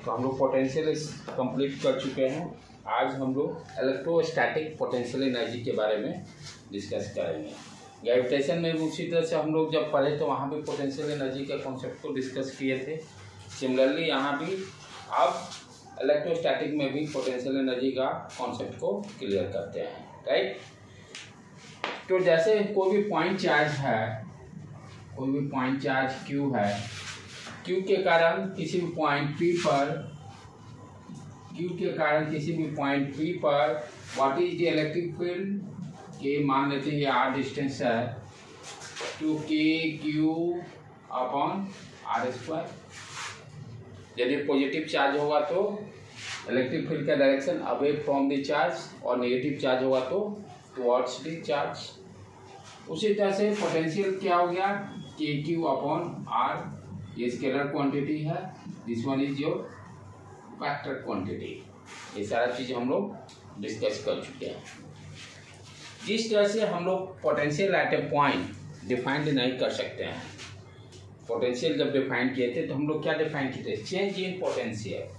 तो हम लोग पोटेंशियल कंप्लीट कर चुके हैं। आज हम लोग इलेक्ट्रोस्टैटिक पोटेंशियल एनर्जी के बारे में डिस्कस करेंगे। ग्रेविटेशन में उसी तरह से हम लोग जब पढ़े तो वहाँ भी पोटेंशियल एनर्जी के कॉन्सेप्ट को डिस्कस किए थे। सिमिलरली यहाँ भी अब इलेक्ट्रोस्टैटिक में भी पोटेंशियल एनर्जी का कॉन्सेप्ट को क्लियर करते हैं, राइट। तो जैसे कोई भी पॉइंट चार्ज है, कोई भी पॉइंट चार्ज Q है, Q के कारण किसी भी पॉइंट P पर, Q के कारण किसी भी पॉइंट P पर what is the electric field के मान लेते हैं r डिस्टेंस है टू KQ अपॉन r²। यदि पॉजिटिव चार्ज होगा तो इलेक्ट्रिक फील्ड का direction away from the charge और नेगेटिव चार्ज होगा तो टुवर्ड्स द चार्ज। उसी तरह से पोटेंशियल क्या हो गया KQ अपॉन r, ये स्केलर क्वांटिटी है, this one is your vector quantity. ये सारा चीज़ हम लोग डिस्कस कर चुके हैं। जिस तरह से हम लोग potential at a point defined नहीं कर सकते हैं। पोटेंशियल जब डिफाइन किए थे तो हम लोग क्या डिफाइन किए थे, चेंज इन पोटेंशियल।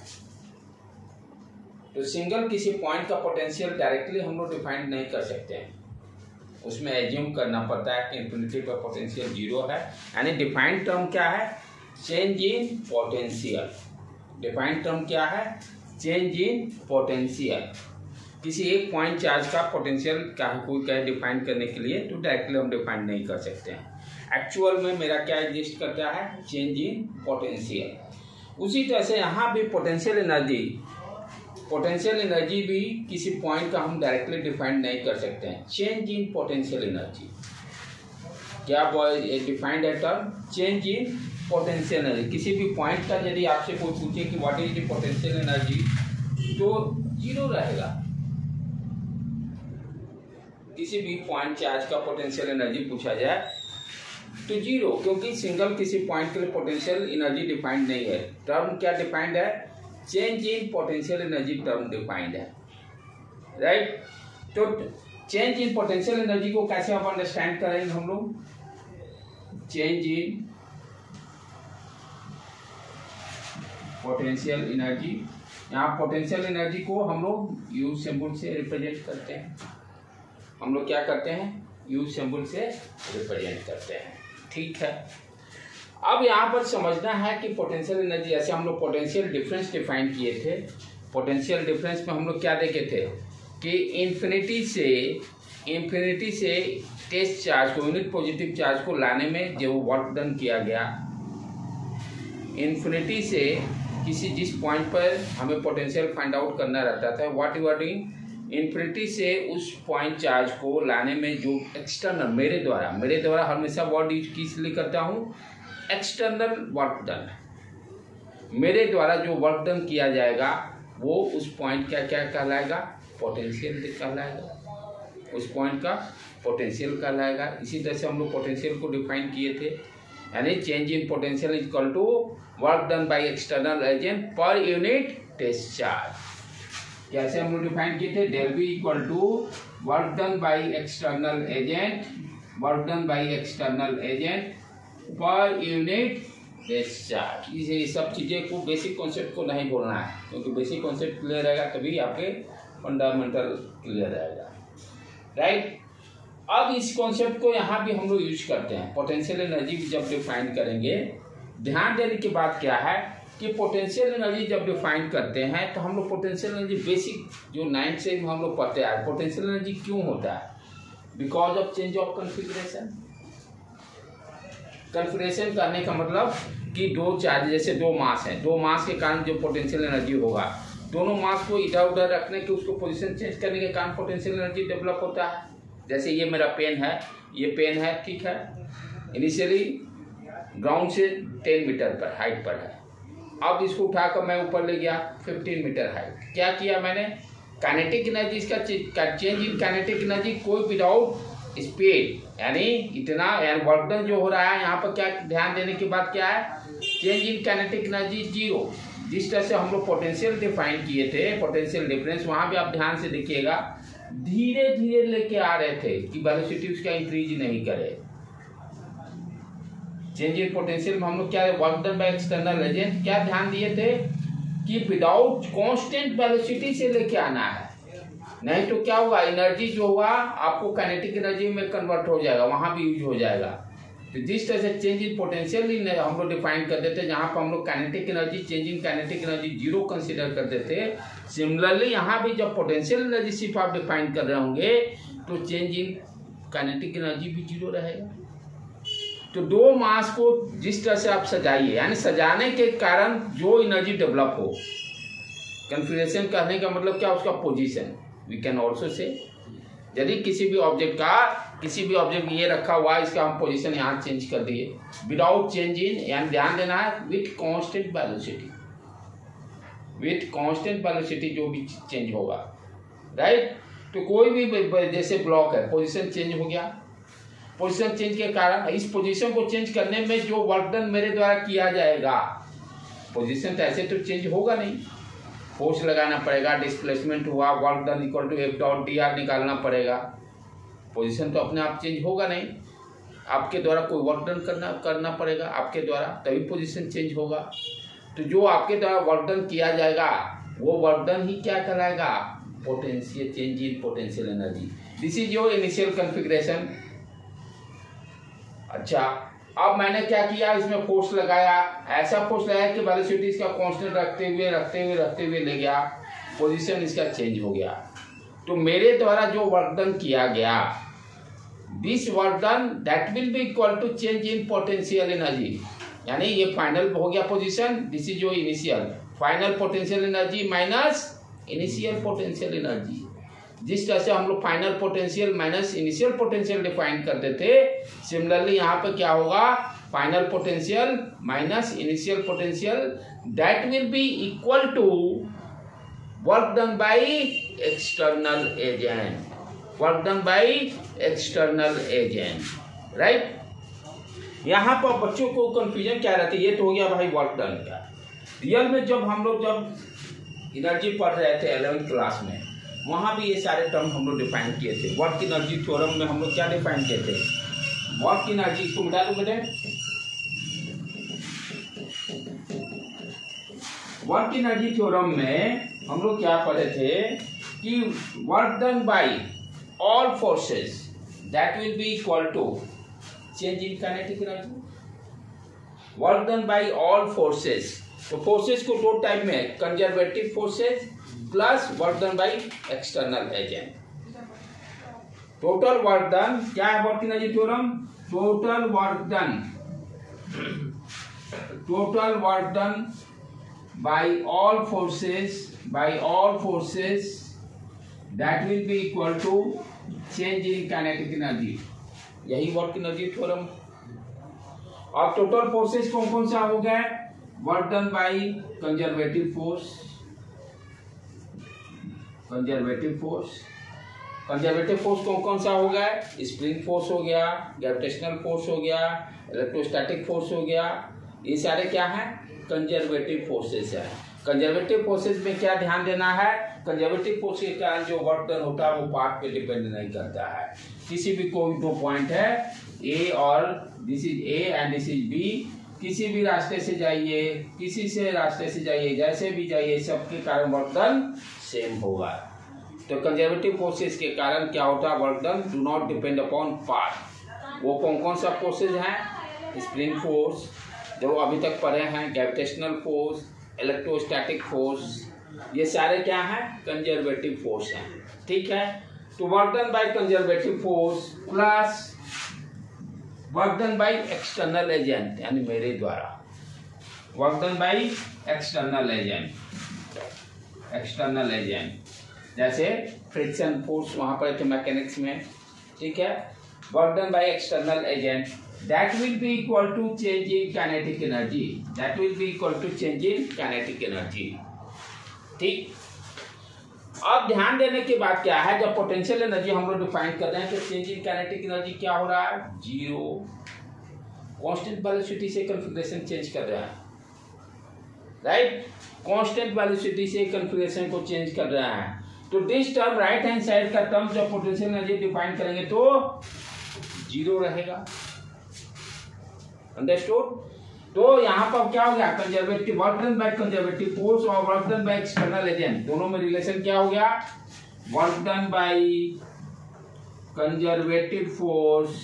तो सिंगल किसी पॉइंट का पोटेंशियल डायरेक्टली हम लोग डिफाइन नहीं कर सकते हैं, उसमें एज्यूम करना पड़ता है कि इन्फिनिटी पर पोटेंशियल 0 है। यानी डिफाइंड टर्म क्या है, change in potential. Defined term क्या है, चेंज इन पोटेंशियल। किसी एक पॉइंट चार्ज का पोटेंशियल का कोई कहे डिफाइन करने के लिए तो डायरेक्टली हम डिफाइन नहीं कर सकते हैं। एक्चुअल में मेरा क्या एग्जिस्ट करता है, चेंज इन पोटेंशियल। उसी तरह से यहाँ भी पोटेंशियल एनर्जी भी किसी पॉइंट का हम डायरेक्टली डिफाइन नहीं कर सकते हैं। चेंज इन पोटेंशियल एनर्जी क्या डिफाइंड है term, change in potential energy. किसी भी पॉइंट का यदि आपसे कोई पूछे कि what is the potential energy तो 0 रहेगा। किसी भी पॉइंट चार्ज का पोटेंशियल एनर्जी पूछा जाए तो 0, क्योंकि सिंगल किसी पॉइंट के लिए पोटेंशियल एनर्जी डिफाइंड नहीं है। टर्म क्या डिफाइंड है, change in potential energy term defined है, राइट। तो चेंज इन पोटेंशियल एनर्जी को कैसे आप अंडरस्टैंड करेंगे हम लोग, चेंज इन पोटेंशियल एनर्जी। यहाँ पोटेंशियल एनर्जी को हम लोग U सिंबल से रिप्रेजेंट करते हैं। हम लोग क्या करते हैं, U सिंबल से रिप्रेजेंट करते हैं, ठीक है। अब यहाँ पर समझना है कि पोटेंशियल एनर्जी, ऐसे हम लोग पोटेंशियल डिफरेंस डिफाइन किए थे। पोटेंशियल डिफरेंस में हम लोग क्या देखे थे कि इन्फिनिटी से टेस्ट चार्ज को, यूनिट पॉजिटिव चार्ज को लाने में जो वर्क डन किया गया, इन्फिनिटी से किसी जिस पॉइंट पर हमें पोटेंशियल फाइंड आउट करना रहता था, what you are doing, infinity से उस पॉइंट चार्ज को लाने में जो एक्सटर्नल, मेरे द्वारा हमेशा वर्ड यूज किस लिए करता हूँ, एक्सटर्नल वर्क डन। मेरे द्वारा जो वर्क डन किया जाएगा वो उस पॉइंट का क्या कहलाएगा, पोटेंशियल कहलाएगा, उस पॉइंट का पोटेंशियल कहलाएगा। इसी तरह से हम लोग पोटेंशियल को डिफाइन किए थे, यानी change in potential is equal to work done by external agent पर यूनिट टेस्ट चार्ज। कैसे हम लोग डिफाइन किए थे, del V equal to work done by external agent पर यूनिट टेस्ट चार्ज। ये सब चीज़ें को, बेसिक कॉन्सेप्ट को नहीं भूलना है, क्योंकि बेसिक कॉन्सेप्ट क्लियर रहेगा तभी आपके फंडामेंटल क्लियर रहेगा, राइट। अब इस कॉन्सेप्ट को यहाँ भी हम लोग यूज करते हैं। पोटेंशियल एनर्जी जब डिफाइन करेंगे, ध्यान देने की बात क्या है कि पोटेंशियल एनर्जी जब डिफाइन करते हैं तो हम लोग पोटेंशियल एनर्जी बेसिक जो 9th से हम लोग पढ़ते हैं, पोटेंशियल एनर्जी क्यों होता है, because of change of configuration. Configuration करने का मतलब कि दो चार्ज, जैसे दो मास हैं, दो मास के कारण जो पोटेंशियल एनर्जी होगा, दोनों मास को इधर उधर रखने के, उसको पोजीशन चेंज करने के कारण पोटेंशियल एनर्जी डेवलप होता है। जैसे ये मेरा पेन है, ये पेन है, ठीक है, इनिशियली ग्राउंड से 10 मीटर पर हाइट पर है। अब इसको उठाकर मैं ऊपर ले गया 15 मीटर हाइट। क्या किया मैंने, काइनेटिक एनर्जी, इसका चेंज इन काइनेटिक एनर्जी कोई विदाउट स्पीड, यानी इतना, यानी वर्क डन जो हो रहा है यहाँ पर, क्या ध्यान देने की बात क्या है, चेंज इन काइनेटिक एनर्जी 0। जिस तरह से हम लोग पोटेंशियल डिफाइन किए थे, पोटेंशियल डिफरेंस, वहाँ भी आप ध्यान से देखिएगा, धीरे धीरे लेके आ रहे थे कि वेलोसिटी उसका इंक्रीज नहीं करे। चेंज इन पोटेंशियल में हम लोग क्या, work done by external agent, क्या ध्यान दिए थे कि विदाउट कांस्टेंट वेलोसिटी से लेके आना है, नहीं तो क्या होगा, एनर्जी जो हुआ आपको काइनेटिक एनर्जी में कन्वर्ट हो जाएगा, वहां भी यूज हो जाएगा। तो जिस तरह से चेंज इन पोटेंशियल हम लोग डिफाइन कर देते, जहां पर हम लोग kinetic energy, change in kinetic energy zero consider कर देते, सिमिलरली यहाँ भी जब पोटेंशियल एनर्जी सिर्फ आप डिफाइन कर रहे होंगे तो चेंज इन काइनेटिक एनर्जी भी जीरो रहेगा। तो दो मास को जिस तरह से आप सजाइए, यानी सजाने के कारण जो एनर्जी डेवलप हो, कन्फिगरेशन करने का मतलब क्या, उसका position. We can also say यदि किसी भी ऑब्जेक्ट ये रखा हुआ है, इसका हम पोजीशन यहाँ चेंज कर दिए विदाउट चेंज इन, यानी ध्यान देना है with constant velocity, with constant velocity जो भी चेंज होगा, राइट। तो कोई भी जैसे ब्लॉक है, पोजीशन चेंज हो गया, पोजीशन चेंज के कारण इस पोजीशन को चेंज करने में जो वर्क डन मेरे द्वारा किया जाएगा, पोजीशन तो ऐसे तो चेंज होगा नहीं, फोर्स लगाना पड़ेगा, डिस्प्लेसमेंट हुआ, work done equal to F dot D R निकालना पड़ेगा, पोजीशन तो अपने आप चेंज होगा नहीं, आपके द्वारा कोई वर्क डन करना पड़ेगा आपके द्वारा, तभी पोजीशन चेंज होगा। तो जो आपके द्वारा वर्क डन किया जाएगा वो वर्क डन ही क्या कहलाएगा, potential, change in potential energy. This is your initial configuration. अच्छा, अब मैंने क्या किया, इसमें फोर्स लगाया, ऐसा फोर्स लगाया कि वेलोसिटी इसका कांस्टेंट रखते हुए ले गया, पोजीशन इसका चेंज हो गया। तो मेरे द्वारा जो वर्क डन किया गया, this work done that will be equal to change in potential energy, यानी ये फाइनल हो गया पोजीशन, दिस इज जो initial, final potential energy minus initial potential energy. जिस तरह से हम लोग final potential minus initial potential define करते थे, सिमिलरली यहाँ पे क्या होगा, final potential minus initial potential that will be equal to work done by external agent, work done by external agent, right. यहाँ पर बच्चों को कंफ्यूजन क्या रहती है, ये तो हो गया भाई वर्क डन का। रियल में जब हम लोग एनर्जी पढ़ रहे थे 11th क्लास में, वहाँ भी ये सारे टर्म हम लोग डिफाइन किए थे। वर्क एनर्जी थ्योरम में हम लोग क्या डिफाइन किए थे, वर्क एनर्जी, इसको मिटा दो बेटे, वर्क एनर्जी थ्योरम में हम लोग क्या पढ़े थे कि work done by all forces that will be equal to change in kinetic energy, work done by all forces. तो फोर्सेस को दो टाइप में, conservative forces plus work done by external agent. Total work done क्या है work energy theorem, total work done by all forces that will be equal to change in kinetic energy, यही work energy theorem. और total forces कौन कौन सा हो गया, work done by conservative force, conservative force कौन कौन सा हो गया, स्प्रिंग फोर्स हो गया, ग्रेविटेशनल फोर्स हो गया, इलेक्ट्रोस्टैटिक फोर्स हो गया, ये सारे क्या हैं, कंजर्वेटिव फोर्सेस है। कंजर्वेटिव फोर्सेस में क्या ध्यान देना है, कंजर्वेटिव फोर्स के कारण जो वर्क डन होता है वो पार्ट पे डिपेंड नहीं करता है, किसी भी कोई दो पॉइंट है ए और this is A and this is B, किसी भी रास्ते से जाइए, किसी से रास्ते से जाइए, जैसे भी जाइए, सबके कारण वर्क डन सेम होगा। तो कंजर्वेटिव फोर्सेस के कारण क्या होता है, work done do not depend upon path. वो कौन कौन सा फोर्सेज हैं, स्प्रिंग फोर्स जो अभी तक पढ़े हैं, ग्रेविटेशनल फोर्स, इलेक्ट्रोस्टैटिक फोर्स, ये सारे क्या हैं, कंजर्वेटिव फोर्स हैं, ठीक है। तो work done by conservative force plus work done by external agent, यानी मेरे द्वारा work done by external agent, जैसे फ्रिक्शन फोर्स वहां पर थे मैकेनिक्स में, ठीक है। Work done by external agent that will be equal to change in kinetic energy, that will be equal to change in kinetic energy, ठीक। अब ध्यान देने के बाद क्या है, जब पोटेंशियल एनर्जी हम लोग डिफाइन कर रहे हैं तो चेंज इन काइनेटिक एनर्जी क्या हो रहा है, जीरो, कांस्टेंट वेलोसिटी से कॉन्फ़िगरेशन चेंज कर रहा है, राइट, कांस्टेंट वेलोसिटी से कॉन्फ़िगरेशन को चेंज कर रहा है। तो this term right hand side का टर्म जब पोटेंशियल एनर्जी डिफाइन करेंगे तो जीरो रहेगा, अंडरस्टूड। तो यहाँ पर क्या हो गया, conservative work done by conservative force और work done by external agent, दोनों में रिलेशन क्या हो गया, work done by conservative force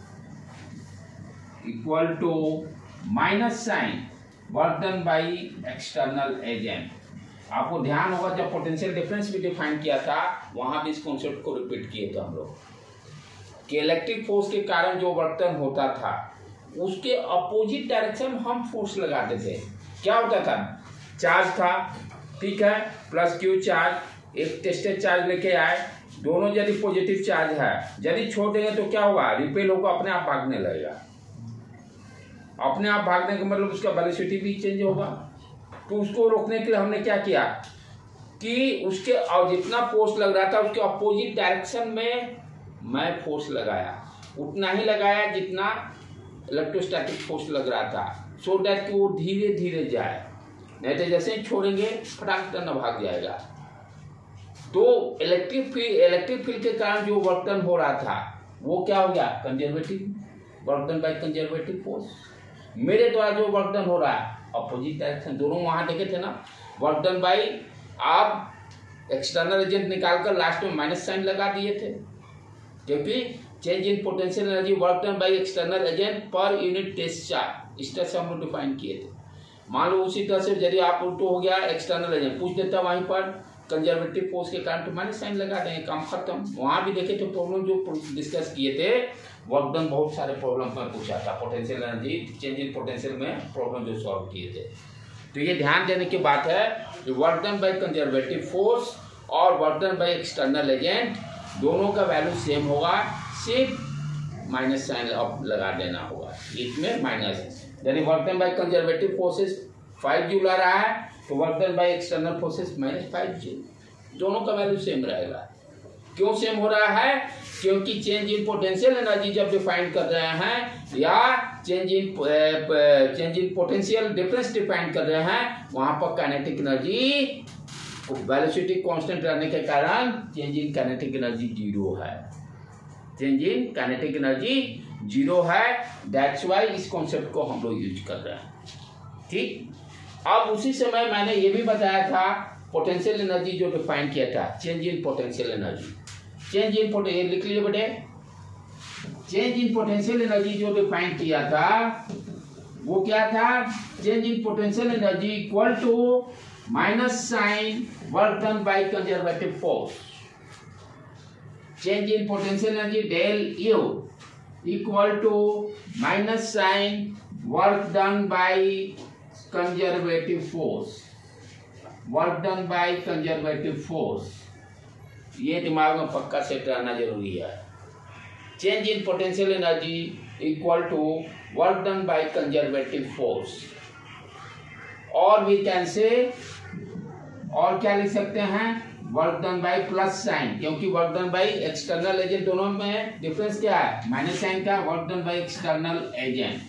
equal to minus sign work done by external agent. आपको ध्यान होगा जब पोटेंशियल डिफरेंस भी डिफाइन किया था वहां भी इस कॉन्सेप्ट को रिपीट किए थे हम लोग कि इलेक्ट्रिक फोर्स के कारण जो वर्क डन होता था उसके अपोजिट डायरेक्शन में हम फोर्स लगाते थे। क्या होता था, चार्ज था, ठीक है, प्लस क्यू चार्ज, एक टेस्टेड चार्ज लेके आए, दोनों यदि पॉजिटिव चार्ज है, यदि छोड़ देंगे तो क्या होगा, रिपेल होगा, अपने आप भागने लगेगा। अपने आप भागने का मतलब उसका वेलोसिटी भी चेंज होगा। तो उसको रोकने के लिए हमने क्या किया कि उसके जितना फोर्स लग रहा था उसके अपोजिट डायरेक्शन में मैं फोर्स लगाया, उतना ही लगाया जितना इलेक्ट्रोस्टैटिक फोर्स लग रहा था, सो दैट कि वो धीरे धीरे जाए, नहीं तो जैसे ही छोड़ेंगे फटाक से भाग जाएगा। तो इलेक्ट्रिक फील्ड के कारण जो वर्क डन हो रहा था वो क्या हो गया, conservative work done by conservative force. मेरे द्वारा जो वर्क डन हो रहा है अपोजिट डायरेक्शन, दोनों वहां देखे थे ना, वर्क डन बाय, आप एक्सटर्नल एजेंट निकालकर लास्ट में माइनस साइन लगा दिए थे क्योंकि change in potential energy work done by external agent पर यूनिट टेस्ट चार्ज, इस तरह से हम लोग डिफाइन किए थे। मान लो उसी तरह से यदि आप उल्टो हो गया एक्सटर्नल एजेंट पूछ देता वहीं पर कंजर्वेटिव फोर्स के कारण तो माइनस साइन लगा देंगे, काम खत्म। वहां भी देखे थे प्रॉब्लम जो डिस्कस किए थे, वर्क डन बहुत सारे प्रॉब्लम पर पूछा था, potential energy change in potential में प्रॉब्लम जो सॉल्व किए थे। तो ये ध्यान देने की बात है कि work done by conservative force और work done by external agent दोनों का वैल्यू सेम होगा, सिर्फ माइनस साइन लगा देना होगा, इसमें माइनस। यानी work done by conservative forces 5 joule आ रहा है तो work done by external forces -5 joule, दोनों का वैल्यू सेम रहेगा। क्यों सेम हो रहा है, क्योंकि चेंज इन पोटेंशियल एनर्जी जब डिफाइन कर रहे हैं या change in potential difference define कर रहे हैं वहां पर काइनेटिक एनर्जी वेलोसिटी कांस्टेंट रहने के कारण चेंज इन काइनेटिक एनर्जी 0 है, चेंज इन काइनेटिक एनर्जी 0 है। दैट्स व्हाई इस कॉन्सेप्ट को हम लोग यूज कर रहे हैं, ठीक। अब उसी समय मैंने ये भी बताया था पोटेंशियल एनर्जी जो डिफाइन किया था, change in potential energy, change in potential लिख लीजिए बेटे, चेंज इन पोटेंशियल एनर्जी जो डिफाइन किया था वो क्या था, change in potential energy equal to minus sign work done by conservative force. Change in potential energy del U equal to minus sign work done by conservative force, work done by conservative force. ये दिमाग में पक्का set रहना जरूरी है। Change in potential energy equal to work done by conservative force, और we can say, और क्या लिख सकते हैं, work done by plus sign, क्योंकि work done by external agent दोनों में डिफरेंस क्या है, माइनस साइन का, work done by external agent.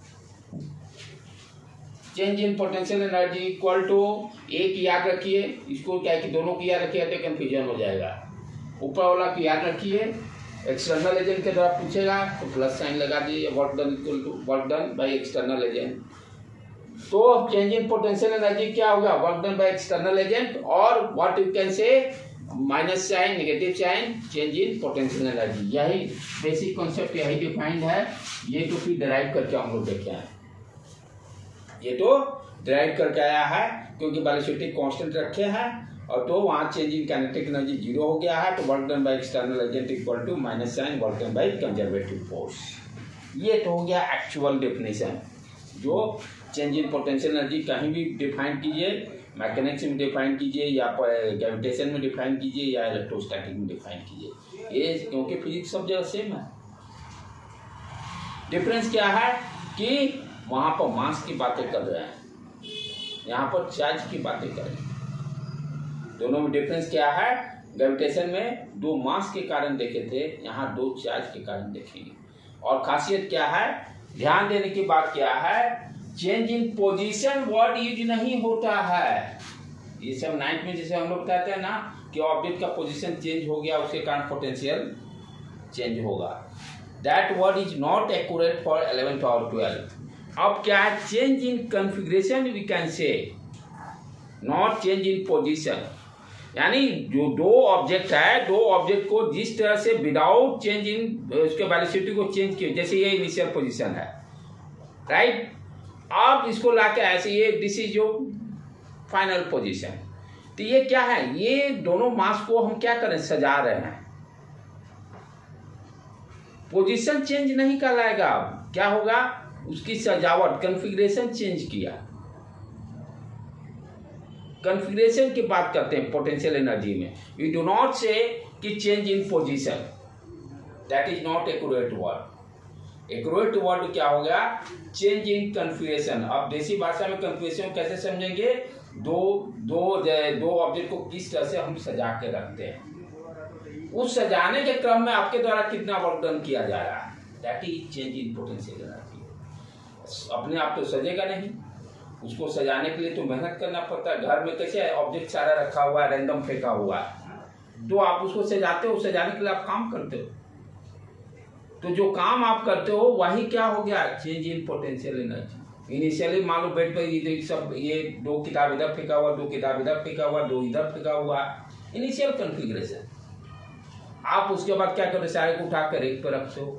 Change in potential energy equal to, एक याद रखिए, इसको क्या है कि दोनों की याद रखिए तो कंफ्यूजन हो जाएगा। ऊपर वाला की याद रखिए, एक्सटर्नल एजेंट के द्वारा पूछेगा तो प्लस साइन लगा दीजिए, work done equal to work done by external agent. तो चेंज इन पोटेंशियल एनर्जी क्या होगा, work done by external agent, और what you can say minus sign negative sign change in potential energy. यही basic concept, यही defined है। ये तो फिर डिराइव करके हम लोग देखे हैं, ये तो डिराइव करके आया है क्योंकि वेलोसिटी कांस्टेंट रखे हैं, और तो वहां चेंज इन काइनेटिक एनर्जी 0 हो गया है, तो work done by external agent equal to minus sign work done by conservative force. ये तो हो गया एक्चुअल डेफिनेशन। जो चेंज इन पोटेंशियल एनर्जी कहीं भी डिफाइन कीजिए, मैकेनिक्स में डिफाइन कीजिए या ग्रेविटेशन में डिफाइन कीजिए या इलेक्ट्रोस्टैटिक में डिफाइन कीजिए, ये क्योंकि फिजिक्स सब जगह सेम है। डिफरेंस क्या है कि वहां पर मास की बातें कर रहे हैं, यहाँ पर चार्ज की बातें कर रहे हैं। दोनों में डिफरेंस क्या है, ग्रेविटेशन में 2 मास के कारण देखे थे, यहाँ 2 चार्ज के कारण देखेंगे। और खासियत क्या है, ध्यान देने की बात क्या है, change in position word use नहीं होता है। ये सब 9th में जैसे हम लोग कहते हैं ना कि ऑब्जेक्ट का पोजीशन चेंज हो गया उसके कारण पोटेंशियल चेंज होगा, that word is not accurate for 11th और 12th। अब क्या है, change in configuration we can say, not change in position. यानी जो दो ऑब्जेक्ट है, दो ऑब्जेक्ट को जिस तरह से विदाउट चेंज इन उसके वेलोसिटी को चेंज किए, जैसे ये इनिशियल पोजीशन है, राइट, अब इसको लाके ऐसे ये this is your final position. तो ये क्या है, ये दोनों मास को हम क्या करें, सजा रहे हैं। पोजीशन चेंज नहीं कहलाएगा, अब क्या होगा, उसकी सजावट, कॉन्फ़िगरेशन चेंज किया। कॉन्फ़िगरेशन की बात करते हैं पोटेंशियल एनर्जी में। वी डू नॉट से कि change in position, that is not accurate word. Accurate word क्या हो गया, चेंज इन कॉन्फ़िगरेशन। अब देसी भाषा में कॉन्फ़िगरेशन कैसे समझेंगे, दो ऑब्जेक्ट को किस तरह से हम सजा के रखते हैं, उस सजाने के क्रम में आपके द्वारा कितना वर्क डन किया जा रहा है, that is change in potential energy. अपने आप तो सजेगा नहीं, उसको सजाने के लिए तो मेहनत करना पड़ता है। घर में कैसे ऑब्जेक्ट सारा रखा हुआ है, रैंडम फेंका हुआ है, तो आप उसको सजाते हो, सजाने के लिए आप काम करते हो। तो जो काम आप करते हो वही क्या हो गया, change in potential energy. Initially मान लो बेड पर सब ये दो किताब इधर फेंका हुआ, दो किताब इधर फेंका हुआ, दो इधर फेंका हुआ, इनिशियल कॉन्फ़िगरेशन। आप उसके बाद क्या करते, सारे को उठा कर एक पर रखते हो,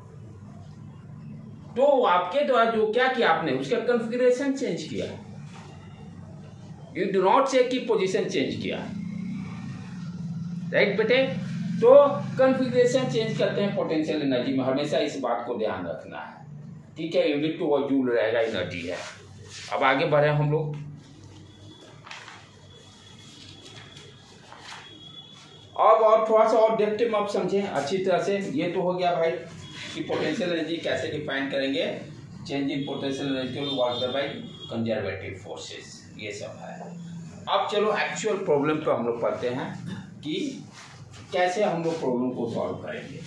तो आपके द्वारा जो क्या किया आपने, उसका कॉन्फ़िगरेशन चेंज किया। यू डू नॉट से कि पोजीशन चेंज किया, राइट बेटे। तो कॉन्फ़िगरेशन चेंज करते हैं पोटेंशियल एनर्जी में, हमेशा इस बात को ध्यान रखना है, ठीक है। यूनिट टू जूल रहेगा, एनर्जी है। अब आगे बढ़े हम लोग। अब और थोड़ा सा और डेप्थ में आप समझें अच्छी तरह से। ये तो हो गया भाई कि पोटेंशियल एनर्जी कैसे डिफाइन करेंगे, change in potential energy work by conservative forces, ये सब है। अब चलो एक्चुअल प्रॉब्लम पे हम लोग पढ़ते हैं कि कैसे हम लोग प्रॉब्लम को सॉल्व करेंगे।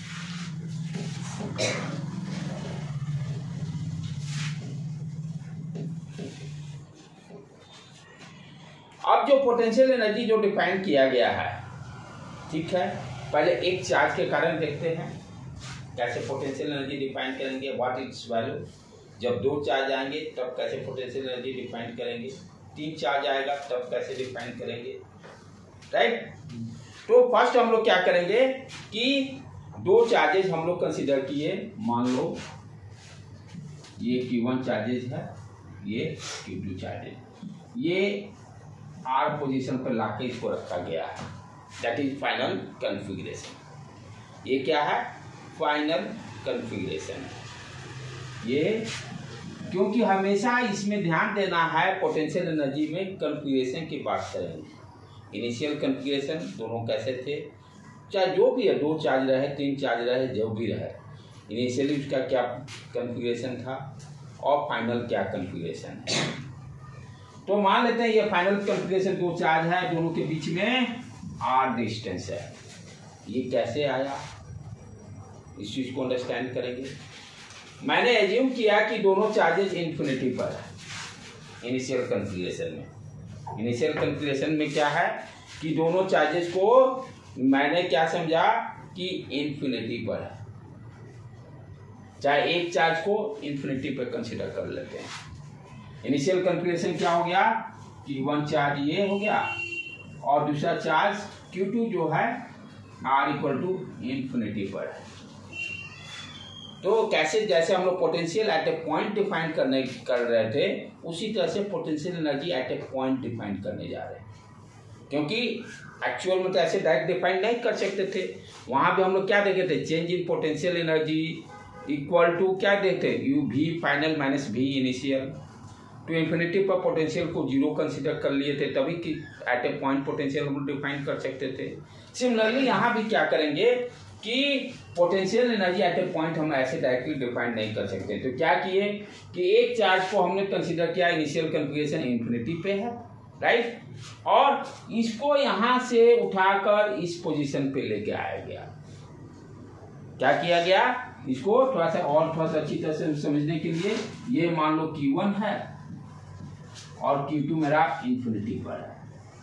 अब जो पोटेंशियल एनर्जी जो डिफाइन किया गया है, ठीक है, पहले एक चार्ज के कारण देखते हैं कैसे पोटेंशियल एनर्जी डिफाइन करेंगे, व्हाट इट्स वैल्यू। जब दो चार्ज आएंगे तब कैसे पोटेंशियल एनर्जी डिफाइन करेंगे, तीन चार्ज आएगा तब कैसे डिफाइन करेंगे, राइट। तो फर्स्ट हम लोग क्या करेंगे कि दो चार्जेस हम लोग कंसीडर किए, मान लो ये Q1 चार्जेस है, ये Q2 चार्जेस, ये R पोजीशन पर लाके इसको रखा गया है, दैट इज फाइनल कॉन्फ़िगरेशन। ये क्या है, फाइनल कॉन्फ़िगरेशन। ये क्योंकि हमेशा इसमें ध्यान देना है, पोटेंशियल एनर्जी में कॉन्फ़िगरेशन की बात करेंगे। इनिशियल कॉन्फ़िगरेशन दोनों कैसे थे, चाहे जो भी है, दो चार्ज रहे, तीन चार्ज रहे, जो भी रहे, इनिशियली उसका क्या कॉन्फ़िगरेशन था और फाइनल क्या कॉन्फ़िगरेशन है। तो मान लेते हैं ये फाइनल कॉन्फ़िगरेशन, दो चार्ज है, दोनों के बीच में R डिस्टेंस है। ये कैसे आया, इस चीज को अंडरस्टैंड करेंगे। मैंने एज्यूम किया कि दोनों चार्जेस इन्फिनिटी पर है इनिशियल कॉन्फ़िगरेशन में। इनिशियल कॉन्फ़िगरेशन में क्या है कि दोनों चार्जेस को मैंने क्या समझा कि इन्फिनिटी पर है, चाहे एक चार्ज को इन्फिनिटी पर कंसीडर कर लेते हैं। इनिशियल कॉन्फ़िगरेशन क्या हो गया कि वन चार्ज ये हो गया और दूसरा चार्ज Q2 जो है R इक्वल टू इन्फिनिटी पर है। तो कैसे, जैसे हम लोग potential at a point define कर रहे थे, उसी तरह से potential energy at a point define करने जा रहे हैं। क्योंकि एक्चुअल में तो ऐसे डायरेक्ट डिफाइन नहीं कर सकते थे, वहाँ भी हम लोग क्या देखे थे, change in potential energy equal to क्या देखते, यू भी फाइनल माइनस भी इनिशियल। तो इन्फिनिटी पर पोटेंशियल को जीरो कंसीडर कर लिए थे, तभी कि एट ए पॉइंट पोटेंशियल हम लोग डिफाइन कर सकते थे। सिमिलरली यहाँ भी क्या करेंगे कि potential energy at a point हम ऐसे डायरेक्टली डिफाइन नहीं कर सकते। तो क्या किए कि एक चार्ज को हमने कंसीडर किया, इनिशियल कॉन्फ़िगरेशन इन्फिनिटी पे है, राइट, और इसको यहाँ से उठाकर इस पोजीशन पे लेके आया गया। क्या किया गया, इसको थोड़ा सा अच्छी तरह से समझने के लिए, ये मान लो Q1 है और Q2 मेरा इन्फिनिटी पर है,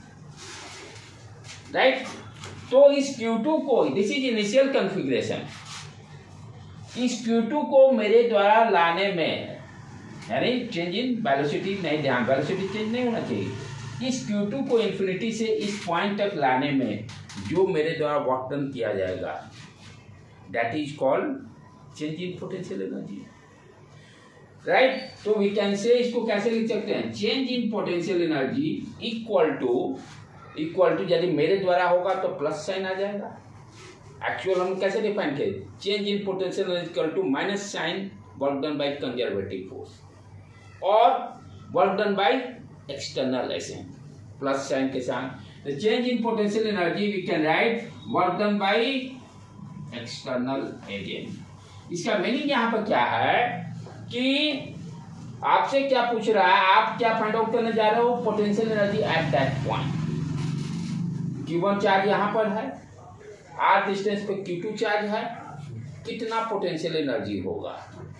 राइट। तो इस Q2 को, दिस इज इनिशियल कॉन्फ़िगरेशन, इस Q2 को मेरे द्वारा लाने में यानी चेंज इन वेलोसिटी नहीं, ध्यान वेलोसिटी चेंज नहीं होना चाहिए। इस Q2 को इन्फिनिटी से इस पॉइंट तक लाने में जो मेरे द्वारा वर्क डन किया जाएगा that is called change in potential energy, right. तो वी कैन से इसको कैसे लिख सकते हैं, change in potential energy equal to यदि मेरे द्वारा होगा तो प्लस साइन आ जाएगा। एक्चुअल हम कैसे डिफाइन किए, change in potential energy equal to minus sign work done by conservative force और work done by external agent plus sign के साथ। The change in potential energy we can write work done by external agent. इसका meaning यहाँ पर क्या है कि आपसे क्या पूछ रहा है, आप क्या फाइंड आउट करने जा रहे हो, potential energy at that point. Q1 charge यहां पर है, r डिस्टेंस पे Q2 चार्ज है, कितना पोटेंशियल एनर्जी होगा,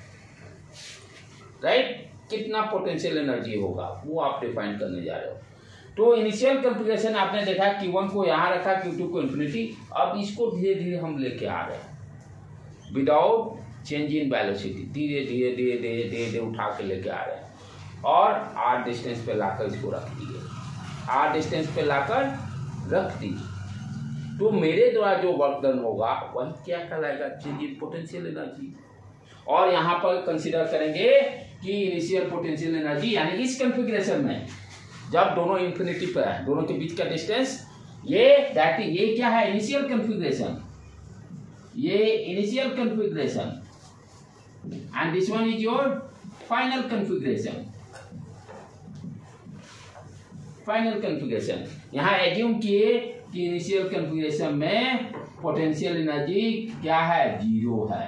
राइट, कितना पोटेंशियल एनर्जी होगा वो आप डिफाइन करने जा रहे हो। तो इनिशियल कॉन्फ़िगरेशन आपने देखा Q1 को यहां रखा, Q2 को इन्फिनिटी। अब इसको धीरे धीरे हम लेके आ रहे हैं विदाउट चेंज इन वेलोसिटी, धीरे धीरे धीरे धीरे धीरे धीरे उठा के लेके आ रहे हैं और r डिस्टेंस पे लाकर इसको रख दिए, r डिस्टेंस पे लाकर रख दीजिए। तो मेरे द्वारा जो वर्क डन होगा वही क्या कहलाएगा, चेंज इन पोटेंशियल एनर्जी। और यहाँ पर कंसीडर करेंगे कि इनिशियल पोटेंशियल एनर्जी यानी इस कॉन्फ़िगरेशन में जब दोनों इन्फिनिटी पर है, दोनों के बीच का डिस्टेंस ये क्या है, इनिशियल कॉन्फ़िगरेशन, ये initial configuration and this one is your final configuration. Final configuration यहाँ एज्यूम किए कि इनिशियल कॉन्फ़िगरेशन में पोटेंशियल एनर्जी क्या है, जीरो है,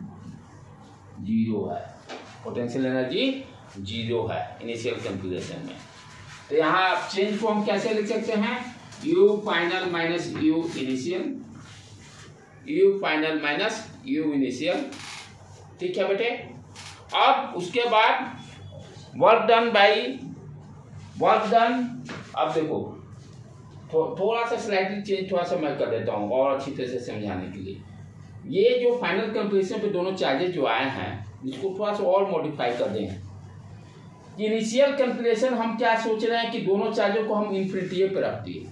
पोटेंशियल एनर्जी जीरो है इनिशियल कॉन्फ़िगरेशन में। तो यहाँ चेंज को हम कैसे लिख सकते हैं, U final minus U initial, U final minus U initial, ठीक है बेटे। अब उसके बाद work done by work done, अब देखो थोड़ा सा स्लाइडली चेंज थोड़ा सा मैं कर देता हूँ और अच्छी तरह से समझाने के लिए। ये जो फाइनल कंप्लीशन पे दोनों चार्जेस जो आए हैं इसको थोड़ा सा और मॉडिफाई कर दें। इनिशियल कंप्लीशन हम क्या सोच रहे हैं कि दोनों चार्जों को हम इन्फिनिटी पे रख दिए।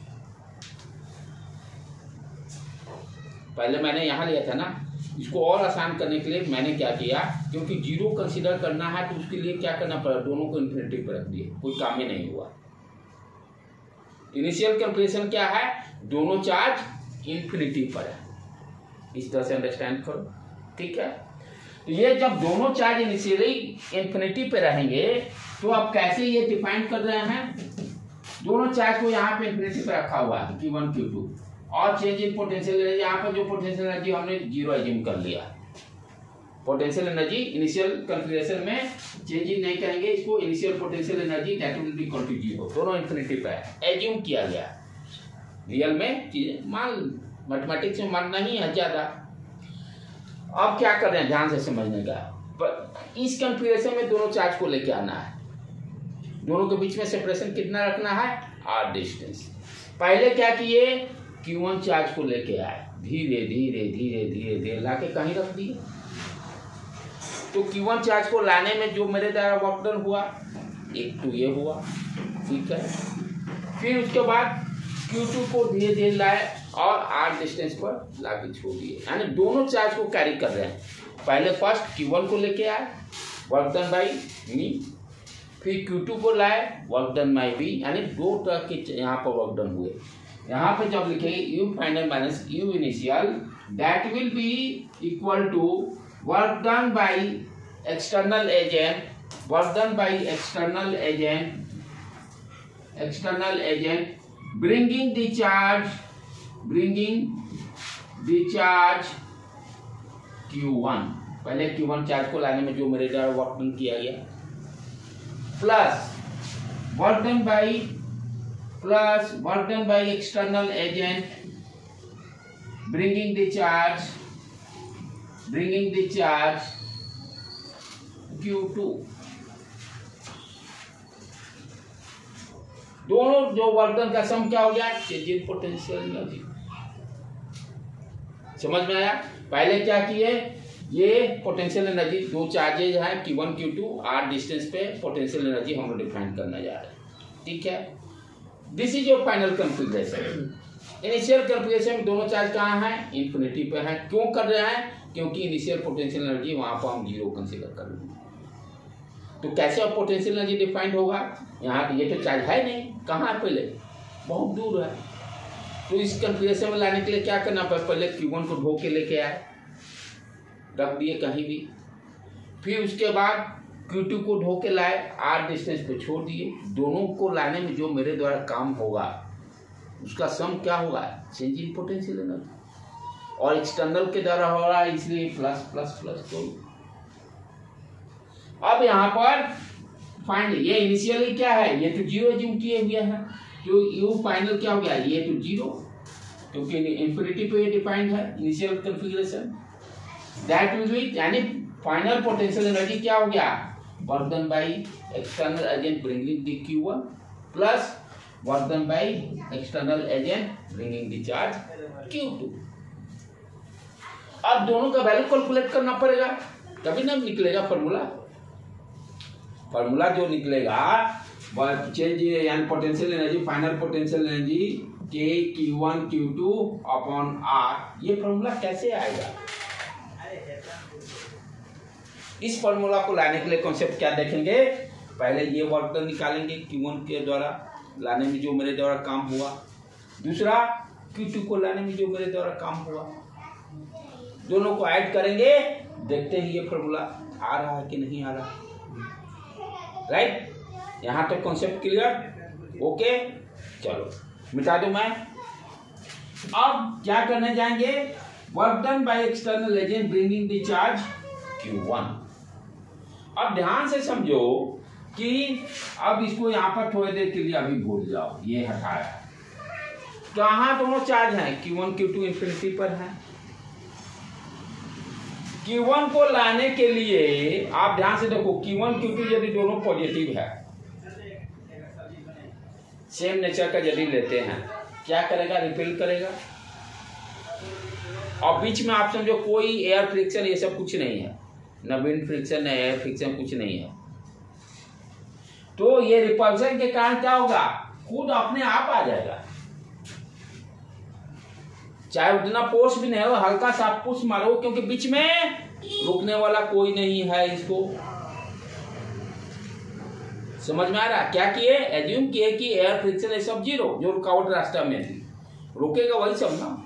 पहले मैंने यहाँ लिया था ना, इसको और आसान करने के लिए मैंने क्या किया, क्योंकि जीरो कंसीडर करना है तो उसके लिए क्या करना पड़ा, दोनों को इन्फिनिटी पर रख दिए, कोई काम ही नहीं हुआ। इनिशियल कंप्लीशन क्या है, दोनों चार्ज इन्फिनिटी पर है, इस तरह से अंडरस्टैंड करो, ठीक है। तो ये जब दोनों चार्ज इनिशियली इन्फिनिटी पे रहेंगे तो अब कैसे ये डिफाइन कर रहे हैं, दोनों चार्ज को यहाँ पे इन्फिनिटी पे रखा हुआ है Q1 Q2 और चेंज इन पोटेंशियल एनर्जी, यहाँ पर जो पोटेंशियल एनर्जी हमने जीरो एज्यूम कर लिया। पोटेंशियल एनर्जी इनिशियल कॉन्फ़िगरेशन में चेंज इन नहीं करेंगे इसको, initial potential energy that will be equal to zero, दोनों इन्फिनिटी पे है, एज्यूम किया गया। रियल में चीजें मान मैथमेटिक्स में मान नहीं है ज्यादा। अब क्या कर रहे हैं ध्यान से समझने का, इस कॉन्फ़िगरेशन में दोनों चार्ज को लेके आना है, दोनों के बीच में सेपरेशन कितना रखना है, r डिस्टेंस। पहले क्या किए, Q1 चार्ज को लेके आए, धीरे धीरे धीरे धीरे धीरे लाके कहीं रख दिए। तो Q1 चार्ज को लाने में जो मेरे द्वारा वर्क डन हुआ, एक तो ये हुआ, ठीक है। फिर उसके बाद Q2 को धीरे धीरे लाए और r डिस्टेंस पर लाके छोड़ दिए, यानी दोनों चार्ज को कैरी कर रहे हैं। पहले फर्स्ट Q1 को लेके आए, वर्क डन बाई मी, फिर Q2 को लाए, वर्क डन बाई बी, यानी दो तरह के यहाँ पर वर्क डन हुए। यहाँ पे जब लिखेंगे U final minus U initial that will be equal to work done by external agent, work done by external agent bringing the charge Q1, पहले Q1 चार्ज को लाने में जो मेरे द्वारा वर्क डन किया गया, plus work done by external agent bringing the charge Q2। दोनों जो वर्क डन का सम क्या हो गया, चेंज इन पोटेंशियल एनर्जी। समझ में आया। पहले क्या किए, ये पोटेंशियल एनर्जी दो चार्जेज हैं Q1 Q2 r डिस्टेंस पे पोटेंशियल एनर्जी हम लोग डिफाइन करने जा रहे हैं। ठीक है, this is your final configuration. Initial configuration में दोनों चार्ज कहाँ हैं? इन्फिनिटी पे हैं। क्यों कर रहे हैं? क्योंकि इनिशियल पोटेंशियल एनर्जी वहाँ पर हम 0 कंसीडर कर रहे हैं। तो कैसे अब पोटेंशियल एनर्जी डिफाइंड होगा? यहाँ ये तो चार्ज है नहीं, कहाँ है? पहले बहुत दूर है। तो इस कॉन्फ़िगरेशन में लाने के लिए क्या करना पड़े? पहले Q1 को ढो के लेके आए, रख दिए कहीं भी, फिर उसके बाद Q2 को ढो के लाए, r डिस्टेंस पे छोड़ दिए। दोनों को लाने में जो मेरे द्वारा काम होगा उसका सम क्या होगा? चेंज इन पोटेंशियल एनर्जी, और एक्सटर्नल के द्वारा हो रहा है इसलिए प्लस प्लस प्लस। तो अब यहाँ पर फाइनल ये इनिशियली क्या है? ये तो 0 एज्यूम किए हुए हैं, तो यू फाइनल क्या हो गया? ये तो 0, क्योंकि इंफिनिटी पे डिफाइंड है initial configuration. That will be, यानी फाइनल पोटेंशियल एनर्जी क्या हो गया? Work done by external agent bringing the Q1 plus work done by external agent bringing the charge Q2। अब दोनों का वैल्यू कैलकुलेट करना पड़ेगा, तभी ना निकलेगा फॉर्मूला। फॉर्मूला जो निकलेगा वह चेंज यानी potential energy, final potential energy के Q1 Q2 अपॉन R। ये फॉर्मूला कैसे आएगा? इस फॉर्मूला को लाने के लिए कॉन्सेप्ट क्या देखेंगे? पहले ये वर्क डन निकालेंगे Q1 के द्वारा लाने में जो मेरे द्वारा काम हुआ, दूसरा Q2 को लाने में जो मेरे द्वारा काम हुआ, दोनों को ऐड करेंगे, देखते हैं ये फॉर्मूला आ रहा है कि नहीं आ रहा। राइट, यहाँ तक कॉन्सेप्ट क्लियर? ओके, चलो मिटा दूं मैं। अब क्या करने जाएंगे? Work done by external agent bringing the charge Q1। अब ध्यान से समझो कि अब इसको यहाँ पर थोड़ी देर के लिए अभी भूल जाओ, ये हटाया। कहाँ दोनों चार्ज हैं? Q1 Q2 इंफिनिटी पर है। Q1 को लाने के लिए आप ध्यान से देखो, Q1 Q2 यदि दोनों पॉजिटिव है, सेम नेचर का यदि लेते हैं, क्या करेगा? रिपेल करेगा। और बीच में आप समझो कोई एयर फ्रिक्शन ये सब कुछ नहीं है, न विंड फ्रिक्शन न एयर फ्रिक्शन, कुछ नहीं है। तो ये रिपल्शन के कारण क्या होगा? खुद अपने आप आ जाएगा, चाहे उतना फोर्स भी नहीं हो, हल्का सा पुश मारो, क्योंकि बीच में रुकने वाला कोई नहीं है। इसको समझ में आ रहा? क्या किए? एज्यूम किए कि एयर फ्रिक्शन है सब 0, जो रुकावट रास्ता में थी, रुकेगा वही सब ना।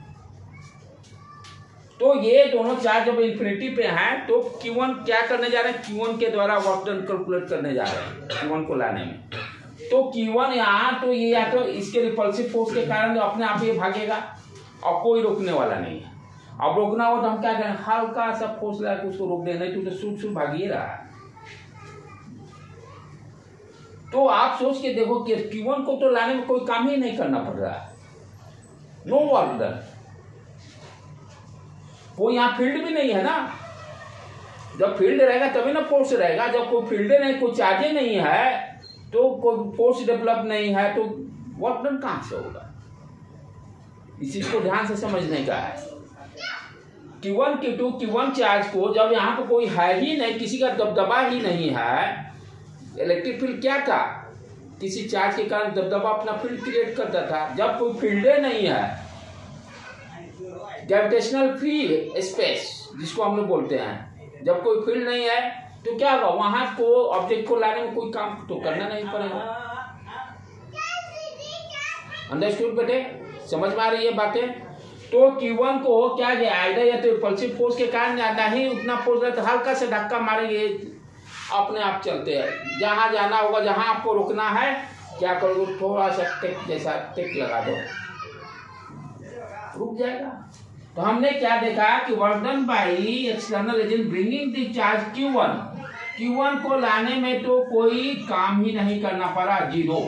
तो ये दोनों चार्ज जब इन्फिनिटी पे हैं, तो Q1 क्या करने जा रहे हैं? Q1 के द्वारा वर्क डन कैलकुलेट करने जा रहे हैं Q1 को लाने में। तो Q1 यहाँ तो ये या तो इसके रिपल्सिव फोर्स के कारण अपने आप ये भागेगा और कोई रोकने वाला नहीं है। अब रोकना हो तो हम क्या करें? हल्का सा फोर्स लगा के उसको रोक देना, नहीं तो सूट सूट भागिए रहा है। तो आप सोच के देखो कि Q1 को तो लाने में कोई काम ही नहीं करना पड़ रहा है, नो वर्क डन। कोई यहाँ फील्ड भी नहीं है ना। जब फील्ड रहेगा तभी ना फोर्स रहेगा। जब कोई फील्ड नहीं, कोई चार्जे नहीं है, तो कोई फोर्स डेवलप नहीं है, तो वर्क डन कहाँ से होगा? इस चीज को ध्यान से समझने का है। Q1 Q2 Q1 चार्ज को जब यहाँ पर कोई है ही नहीं, किसी का दबदबा ही नहीं है, इलेक्ट्रिक फील्ड क्या था? किसी चार्ज के कारण दबदबा अपना फील्ड क्रिएट करता था। जब कोई फील्डे नहीं है, ग्रेविटेशनल फ्री स्पेस जिसको हम लोग बोलते हैं, जब कोई फील्ड नहीं है तो क्या होगा? वहां को ऑब्जेक्ट को लाने में कोई काम तो करना नहीं पड़ेगा। अंडरस्टूड बेटे? समझ में आ रही है बातें? तो Q1 को क्या गया? आइडा या तो रिपल्सिव फोर्स के कारण ज्यादा ही उतना फोर्स रहता, हल्का से धक्का मारेंगे, अपने आप चलते हैं। जहां जाना होगा, जहां आपको रुकना है, क्या करोगे? थोड़ा सा टिक जैसा टिक लगा दो, रुक जाएगा। तो हमने क्या देखा कि work done by external agent bringing the charge Q1 को लाने में तो कोई काम ही नहीं करना पड़ा, 0।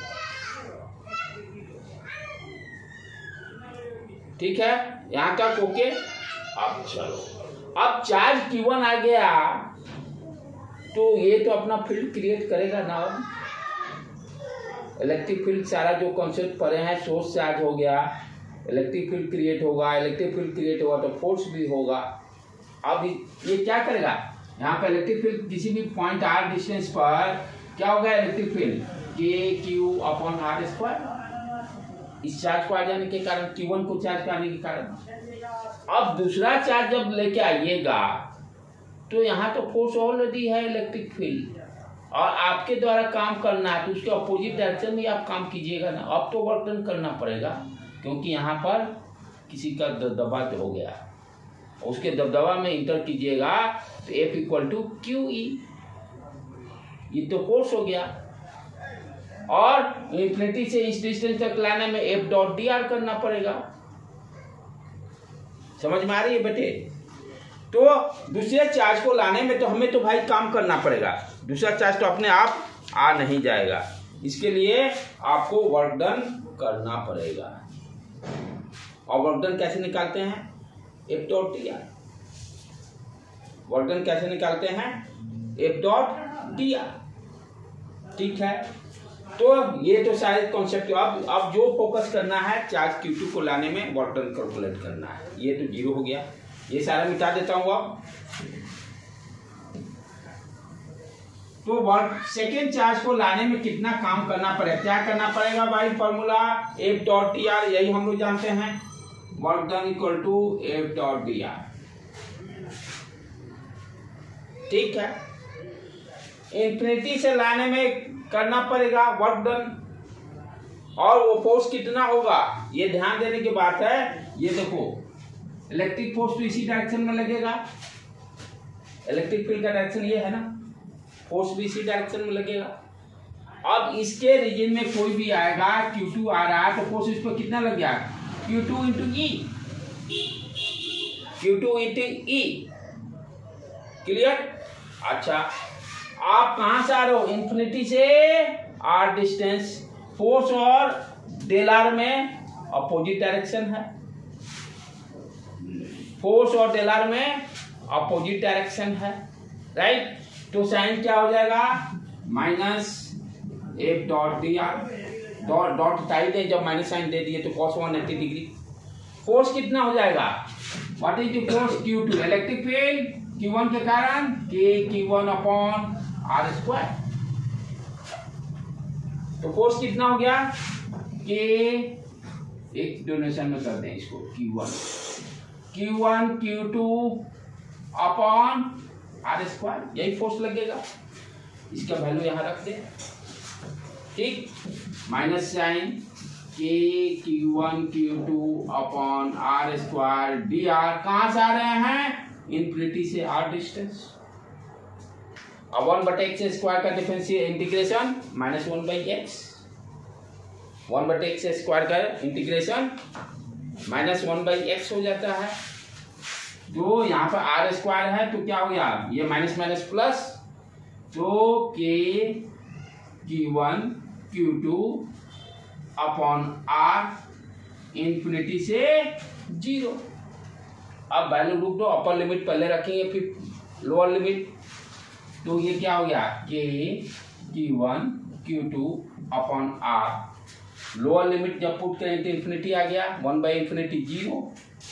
ठीक है, यहां तक ओके। अब चलो, अब चार्ज Q1 आ गया तो ये तो अपना फील्ड क्रिएट करेगा ना। अब इलेक्ट्रिक फील्ड सारा जो कॉन्सेप्ट पढ़े हैं, सोर्स चार्ज हो गया, इलेक्ट्रिक फील्ड क्रिएट होगा, इलेक्ट्रिक फील्ड क्रिएट होगा तो फोर्स भी होगा। अब ये क्या करेगा, यहाँ पे इलेक्ट्रिक फील्ड किसी भी पॉइंट r डिस्टेंस पर क्या होगा, इलेक्ट्रिक फील्ड KQ/r²। इस चार्ज को आ जाने के कारण, Q1 को चार्ज आने के कारण। अब दूसरा चार्ज जब लेके आइएगा तो यहाँ तो फोर्स ऑलरेडी है, इलेक्ट्रिक फील्ड, और आपके द्वारा काम करना है तो उसके अपोजिट डायरेक्शन में आप काम कीजिएगा ना। अब तो वर्क डन करना पड़ेगा, क्योंकि यहाँ पर किसी का दबदबा हो गया, उसके दबदबा में इंटर कीजिएगा तो F = QE, ये तो फोर्स हो गया। और इंफिनिटी से इस डिस्टेंस तक लाने में F.dr करना पड़ेगा। समझ में आ रही है बेटे? तो दूसरे चार्ज को लाने में तो हमें तो भाई काम करना पड़ेगा, दूसरा चार्ज तो अपने आप आ नहीं जाएगा, इसके लिए आपको वर्क डन करना पड़ेगा। और वर्क डन कैसे निकालते हैं, F.dr। वर्क डन कैसे निकालते हैं, F.dr। ठीक है, तो ये तो शायद कॉन्सेप्ट। अब जो फोकस करना है चार्ज Q2 को लाने में वर्क डन कैलकुलेट करना है। ये तो 0 हो गया, ये सारा मिटा देता हूं। अब तो वर्क सेकेंड चार्ज को लाने में कितना काम करना पड़ेगा, क्या करना पड़ेगा भाई, फॉर्मूला F.dr, यही हम लोग जानते हैं, वर्क डन = F.dr। ठीक है, इंफिनिटी से लाने में करना पड़ेगा वर्क डन, और वो फोर्स कितना होगा ये ध्यान देने की बात है। ये देखो, इलेक्ट्रिक फोर्स तो इसी डायरेक्शन में लगेगा, इलेक्ट्रिक फील्ड का डायरेक्शन ये है ना, फोर्स भी इसी डायरेक्शन में लगेगा। अब इसके रीजन में कोई भी आएगा, Q2 आ रहा है तो फोर्स इस पर कितना लग गया, Q2 × E, Q2 × E। Clear? अच्छा, आप कहां से आ रहे हो, इंफिनिटी से r डिस्टेंस, फोर्स और डेलर में अपोजिट डायरेक्शन है, फोर्स और डेलर में अपोजिट डायरेक्शन है, राइट। तो साइन क्या हो जाएगा, -F.dr, डॉट हटाई दे, जब माइनस साइन दे दिए तो cos 180 डिग्री। फोर्स कितना हो जाएगा, what is the force, Q2, electric field Q1 के कारण KQ1/r²। तो फोर्स कितना हो गया, K, एक डोनेशन में कर दें इसको, Q1 Q2/r², यही फोर्स लगेगा। इसका वैल्यू यहां रख दे, ठीक, minus sign KQ1 Q2/r² dr, कहां से आ रहे हैं, इंफिनिटी से r डिस्टेंस। अब 1/x² का डिफरेंशियल इंटीग्रेशन -1/x, 1/x² का इंटीग्रेशन -1/x हो जाता है। जो यहाँ पर r² है तो क्या हो गया, ये माइनस माइनस प्लस, तो Q1 Q2/r इंफिनिटी से 0। अब वैल्यू रुक दो, अपर लिमिट पहले रखेंगे फिर लोअर लिमिट, तो ये क्या हो गया, Q1 Q2/r, लोअर लिमिट जब पुट करें तो इंफिनिटी आ गया, 1/∞ 0।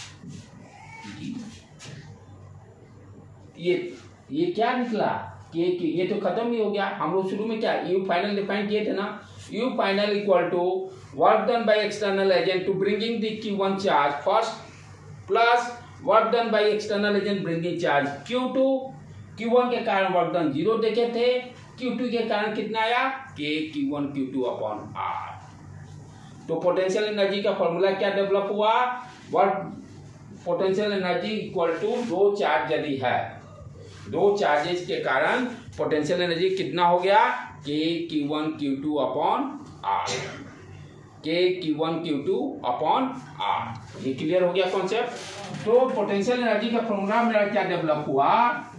ये क्या निकला, ये तो खत्म ही हो गया। हम लोग शुरू में क्या U फाइनल डिफाइन किए थे ना, U फाइनल = work done by external agent to bringing the Q1 charge first, plus work done by external agent bringing charge Q2। Q1 के कारण वर्क डन 0 देखे थे, Q2 के कारण कितना आया, KQ1 Q2/r। तो पोटेंशियल एनर्जी का फॉर्मूला क्या डेवलप हुआ, वर्क पोटेंशियल एनर्जी = दो चार्ज यदि है, दो चार्जेस के कारण पोटेंशियल एनर्जी कितना हो गया, KQ1 Q2/r, KQ1 Q2/r। ये क्लियर हो गया कॉन्सेप्ट। तो पोटेंशियल एनर्जी का फॉर्मूला मेरा क्या डेवलप हुआ,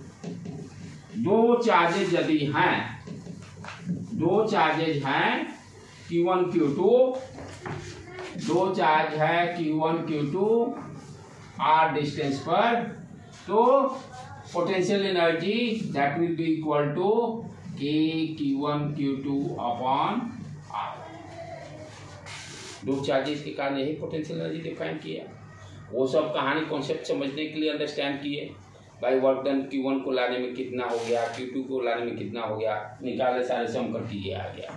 दो चार्जेस यदि हैं, दो चार्जेस हैं Q1 Q2, दो चार्ज है Q1 Q2 r डिस्टेंस पर, तो potential energy that will be equal to KQ1 Q2/r। दो चार्जेस के कारण यही पोटेंशियल एनर्जी डिफाइन किया। वो सब कहानी कॉन्सेप्ट समझने के लिए अंडरस्टैंड किए, भाई वर्क डन Q1 को लाने में कितना हो गया, Q2 को लाने में कितना हो गया, निकाले सारे सम कर दीजिए, आ गया।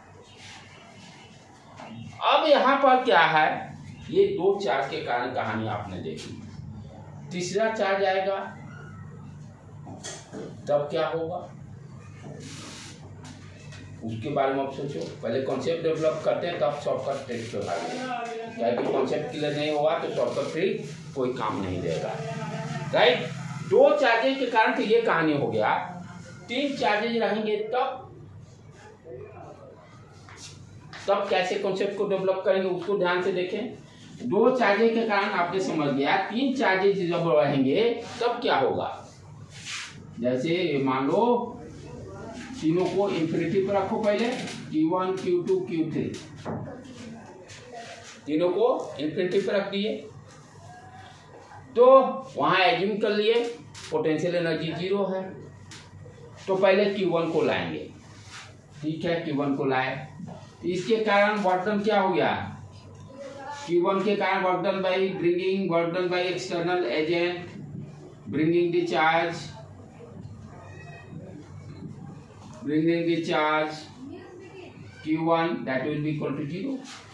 अब यहाँ पर क्या है, ये दो चार्ज के कारण कहानी आपने देखी, तीसरा चार्ज आएगा तब क्या होगा उसके बारे में आप सोचो। पहले कॉन्सेप्ट डेवलप करते हैं तब शॉर्टकट ट्रिक पे भागेंगे, क्या कि कॉन्सेप्ट क्लियर नहीं होगा तो शॉर्टकट ट्रिक कोई काम नहीं देगा, राइट। दो चार्जेज के कारण तो ये कहानी हो गया, तीन चार्जेज रहेंगे तब कैसे कॉन्सेप्ट को डेवलप करेंगे उसको ध्यान से देखें। दो चार्जेज के कारण आपने समझ गया, तीन चार्जेज जब रहेंगे तब क्या होगा। जैसे मान लो तीनों को इंफिनिटी पर रखो, पहले Q1 Q2 Q3 तीनों को इंफिनिटी पर रख दिए, तो वहां एज्यूम कर लिए पोटेंशियल एनर्जी 0 है, तो पहले Q1 को लाएंगे, ठीक है। Q1 को लाए, इसके कारण वर्क डन क्या हो गया, Q1 के कारण work done by bringing, work done by external agent bringing the charge Q1 that will be equal to 0।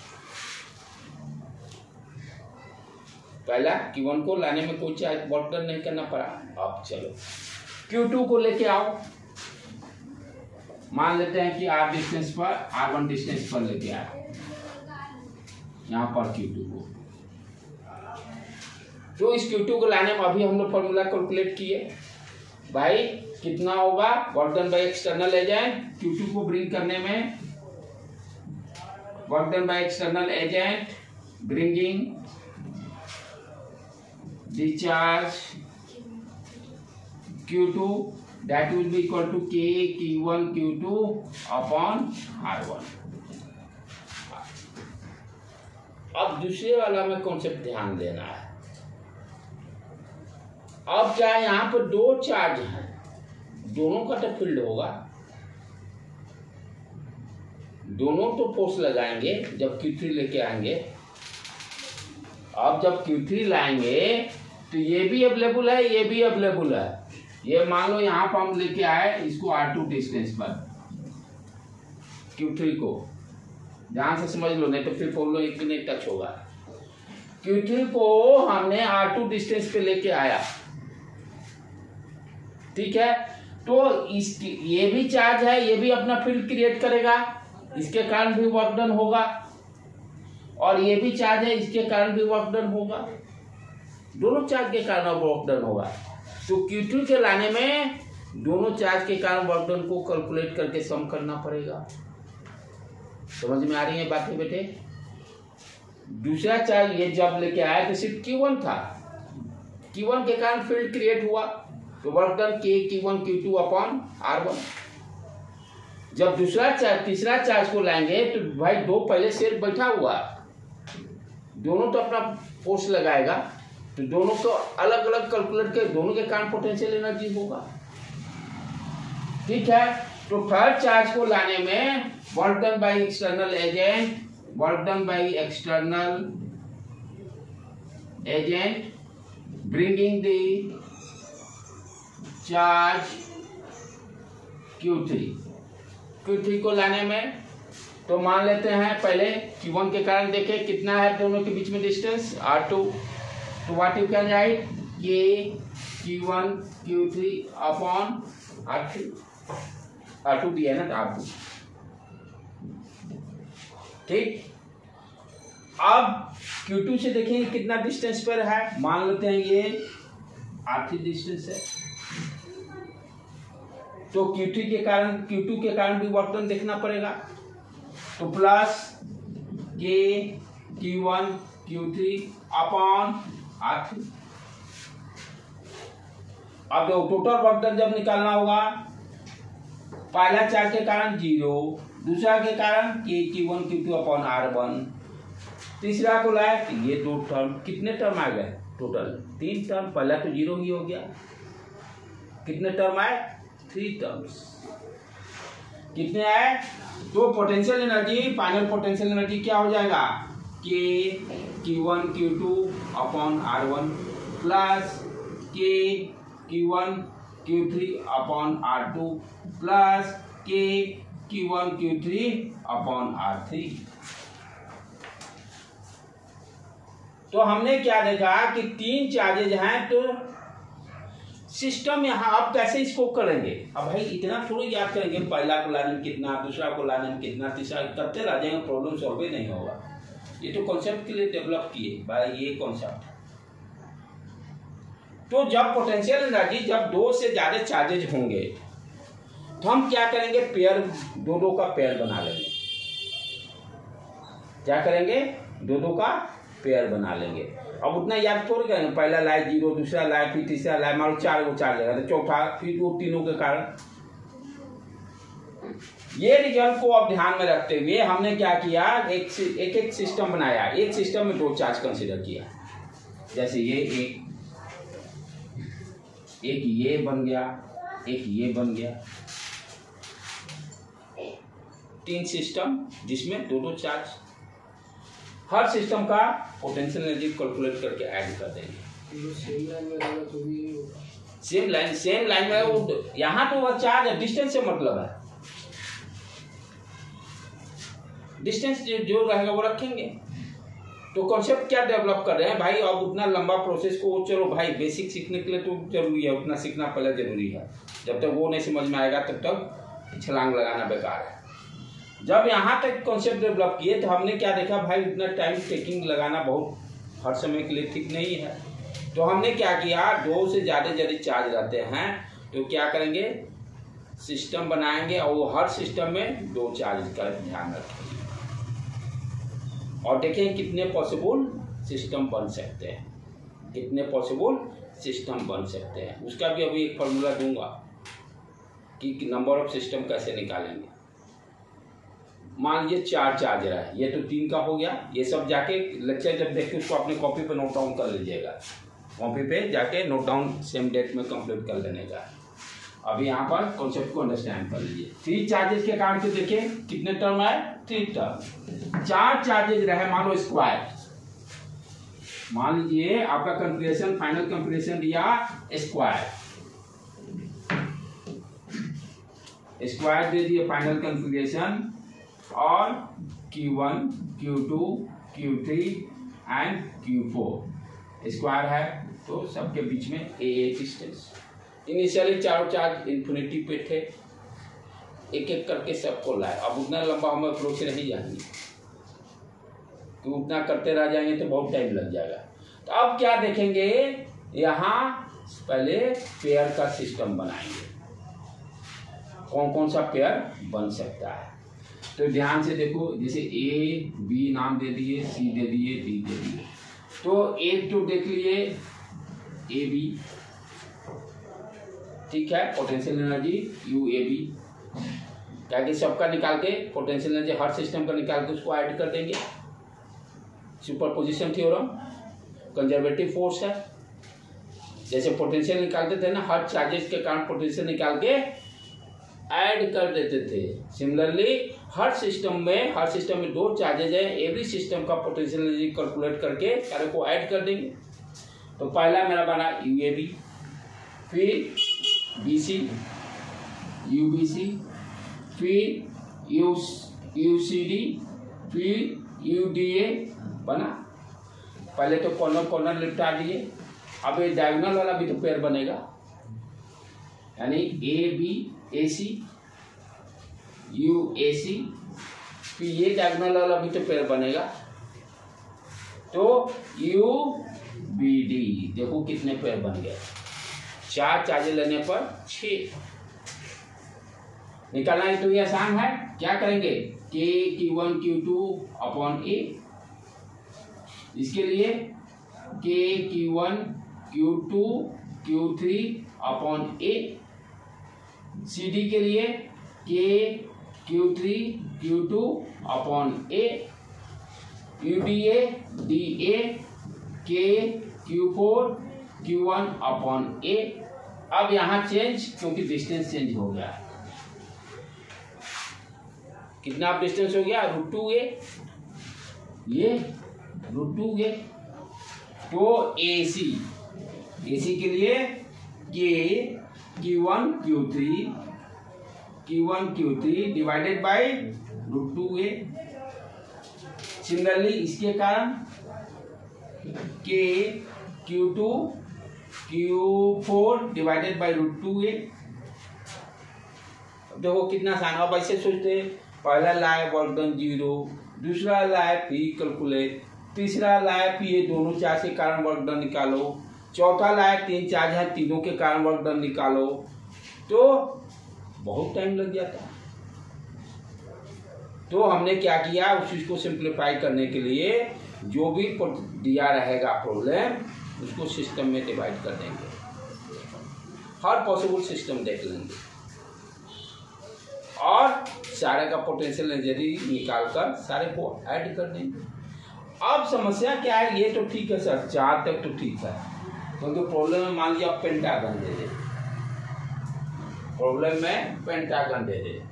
पहला Q1 को लाने में कोई चार्ज वर्क डन नहीं करना पड़ा। अब चलो Q2 को लेके आओ, मान लेते हैं कि R डिस्टेंस पर, R1 डिस्टेंस पर लेके आए यहाँ पर Q2 को, तो इस Q2 को लाने में अभी हम लोग फॉर्मूला कैलकुलेट किए, भाई कितना होगा work done by external agent, Q2 को ब्रिंग करने में work done by external agent bringing the charge Q2 that will be equal to K Q1 Q2 upon R1। अब दूसरे वाला में कॉन्सेप्ट ध्यान देना है। अब क्या है, यहाँ पर दो चार्ज हैं, दोनों का तो फील्ड होगा, दोनों तो फोर्स लगाएंगे जब Q3 लेके आएंगे। अब जब Q3 लाएंगे तो ये भी अवेलेबल है, ये भी अवेलेबल है। ये मान लो यहाँ पर हम लेके आए इसको R2 डिस्टेंस पर, Q3 को ध्यान से समझ लो, नहीं तो फिर फॉर्मूला एक भी नहीं टच होगा। Q3 को हमने R2 डिस्टेंस पे लेके आया, ठीक है, तो इसकी ये भी चार्ज है, ये भी अपना फील्ड क्रिएट करेगा, इसके कारण भी वर्क डन होगा, और ये भी चार्ज है, इसके कारण भी वर्क डन होगा, दोनों चार्ज के कारण वर्क डन होगा। तो Q2 के लाने में दोनों चार्ज के कारण वर्क डन को कैलकुलेट करके सम करना पड़ेगा। समझ में आ रही है बातें बेटे। दूसरा चार्ज ये जब लेके आया तो सिर्फ Q1 था, Q1 के कारण फील्ड क्रिएट हुआ, तो work done K Q1 Q2 upon R1। जब दूसरा चार्ज तीसरा चार्ज को लाएंगे तो भाई दो पहले सेल बैठा हुआ, दोनों तो अपना फोर्स लगाएगा, तो दोनों को अलग अलग कैलकुलेट कर दोनों के कारण पोटेंशियल एनर्जी होगा, ठीक है। तो थर्ड चार्ज को लाने में work done by external agent, work done by external agent bringing the charge Q3 को लाने में, तो मान लेते हैं पहले Q1 के कारण देखें कितना है दोनों के बीच में डिस्टेंस R2, तो what you can write K Q1 Q3 upon R2 दिया है ना R2, ठीक। अब Q2 से देखेंगे कितना डिस्टेंस पर है, मान लेते हैं ये R3 डिस्टेंस है, तो Q2 के कारण भी वर्क डन देखना पड़ेगा, तो plus K Q1 Q3 upon R3। अब टोटल वर्क डन जब निकालना होगा, पहला चार्ज के कारण 0, दूसरा के कारण K Q1 Q2 upon R1, तीसरा को लाए तो ये दो टर्म, कितने टर्म आ गए टोटल 3 टर्म, पहला तो 0 ही हो गया, कितने टर्म आए 3 टर्म्स, कितने आए। तो potential energy, final potential energy क्या हो जाएगा K Q1 Q2 upon R1 plus K Q1 Q3 upon R2 plus K Q1 Q3 upon R3। तो हमने क्या देखा कि तीन चार्जेज हैं, तो सिस्टम यहाँ अब कैसे इसको करेंगे। अब भाई इतना थोड़ी याद करेंगे, पहला को लाने में कितना, दूसरा को लाने में कितना, तीसरा करते रह जाएंगे, प्रॉब्लम सॉल्व ही नहीं होगा। ये तो कॉन्सेप्ट के लिए डेवलप किए भाई, ये कॉन्सेप्ट। तो जब पोटेंशियल एनर्जी जब दो से ज्यादा चार्जेज होंगे तो हम क्या करेंगे, पेयर दो का पेयर बना लेंगे। क्या करेंगे, दो का पेयर बना लेंगे। अब उतना याद थोड़ी करेंगे, पहला लाए 0, दूसरा लाए, फिर तीसरा लाए, मान लो 4 को 4 लेगा तो चौथा, फिर वो तीनों के कारण। ये रिजल्ट को अब ध्यान में रखते हुए हमने क्या किया, एक सिस्टम बनाया। एक सिस्टम में 2 चार्ज कंसीडर किया। जैसे ये एक ये बन गया, एक ये बन गया। 3 सिस्टम जिसमें 2 चार्ज। हर सिस्टम का पोटेंशियल एनर्जी कैलकुलेट करके ऐड कर देंगे। सेम लाइन में यहाँ तो वह चार्ज है, डिस्टेंस से मतलब है। डिस्टेंस जो रहेगा वो रखेंगे। तो कॉन्सेप्ट क्या डेवलप कर रहे हैं भाई, अब उतना लंबा प्रोसेस को चलो भाई बेसिक सीखने के लिए तो जरूरी है, उतना सीखना पहले जरूरी है। जब तक वो नहीं समझ में आएगा तब तक छलांग लगाना बेकार है। जब यहाँ तक कॉन्सेप्ट डेवलप किए तो हमने क्या देखा भाई, उतना टाइम टेकिंग लगाना बहुत हर समय के लिए ठीक नहीं है। तो हमने क्या किया, 2 से ज़्यादा यदि चार्ज रहते हैं तो क्या करेंगे, सिस्टम बनाएंगे और वो हर सिस्टम में 2 चार्ज का ध्यान रखेंगे और देखें कितने पॉसिबल सिस्टम बन सकते हैं, कितने पॉसिबल सिस्टम बन सकते हैं। उसका भी अभी एक फॉर्मूला दूंगा कि नंबर ऑफ सिस्टम कैसे निकालेंगे। मान लीजिए 4 चार्जर है, ये तो 3 का हो गया। ये सब जाके लेक्चर जब देखिए उसको अपने कॉपी पे नोट डाउन कर लीजिएगा, कॉपी पे जाके नोट डाउन सेम डेट में कंप्लीट कर लेने का। अभी यहाँ पर कॉन्सेप्ट को अंडरस्टैंड कर लीजिए। 3 चार्जेस के कारण से देखिए कितने टर्म आए, 3 टर्म। 4 चार्जेज रहे, मान लो स्क्वायर। मान लीजिए आपका कंफिगरेशन, फाइनल कंफिगरेशन दिया स्क्वायर, स्क्वायर दे दिए फाइनल कंफिगरेशन, और Q1 Q2 Q3 and Q4 square है। तो सबके बीच में एक डिस्टेंस। इनिशियली चारों चार्ज इन्फिनिटी पे थे, एक एक करके सबको लाए। अब उतना लंबा हम अप्रोच नहीं जाएंगे, तो उतना करते रह जाएंगे तो बहुत टाइम लग जाएगा। तो अब क्या देखेंगे, यहाँ पहले पेयर का सिस्टम बनाएंगे, कौन कौन सा पेयर बन सकता है। तो ध्यान से देखो, जैसे ए बी नाम दे दिए, सी दे दिए, डी दे दिए। तो एक तो देख लिए ए बी, ठीक है, potential energy U A B, ताकि सबका निकाल के पोटेंशियल एनर्जी हर सिस्टम का निकाल के उसको ऐड कर देंगे। सुपरपोजिशन थ्योरम, कंजर्वेटिव फोर्स है। जैसे पोटेंशियल निकालते थे ना, हर चार्जेस के कारण पोटेंशियल निकाल के ऐड कर देते थे। सिमिलरली हर सिस्टम में 2 चार्जेज है, एवरी सिस्टम का पोटेंशियल एनर्जी कैलकुलेट करके सारे को ऐड कर देंगे। तो पहला मेरा बना यूएबी, फिर बीसी, यूबीसी, फिर यूसीडी, फिर यूडीए बना। पहले तो कॉर्नर लिपटा दिए। अब ये डायगोनल वाला भी तो पेयर बनेगा, यानी A B A C, U A सी, फिर ये डायगोनल वाला भी तो पेयर बनेगा। तो यू बी डी, देखो कितने पेयर बन गए। 4 चार्जेस लेने पर 6 निकालना है। तो ये आसान है। क्या करेंगे, के Q1 Q2 अपॉन ए, इसके लिए के Q1 Q2 Q3 अपॉन ए, सी डी के लिए के Q3 Q2 upon A, U D A के Q4 Q1 अपॉन ए। अब यहाँ चेंज, क्योंकि डिस्टेंस चेंज हो गया। कितना अब डिस्टेंस हो गया, √2a, ये √2a। तो AC के लिए के Q1 Q3 divided by √2a। Similarly इसके कारण के Q2 Q4 divided by √2a। देखो कितना आसान। अब ऐसे सोचते, पहला लाए वर्क डन 0, दूसरा लाए पी कैलकुलेट, तीसरा लाए पी, ये दोनों चार्ज के कारण वर्क डन निकालो, चौथा लाए 3 चार्ज है, तीनों के कारण वर्क डन निकालो, तो बहुत टाइम लग जाता है। तो हमने क्या किया, उस चीज को सिंप्लीफाई करने के लिए जो भी दिया रहेगा प्रॉब्लम, उसको सिस्टम में डिवाइड कर देंगे, हर पॉसिबल सिस्टम देख लेंगे और सारे का पोटेंशियल एनर्जी निकाल कर सारे को ऐड कर देंगे। अब समस्या क्या है, ये तो ठीक है सर, 4 तक तो ठीक है, क्योंकि प्रॉब्लम में मान लिया पेंटागन दे दे, प्रॉब्लम में पेंटागन दे दे,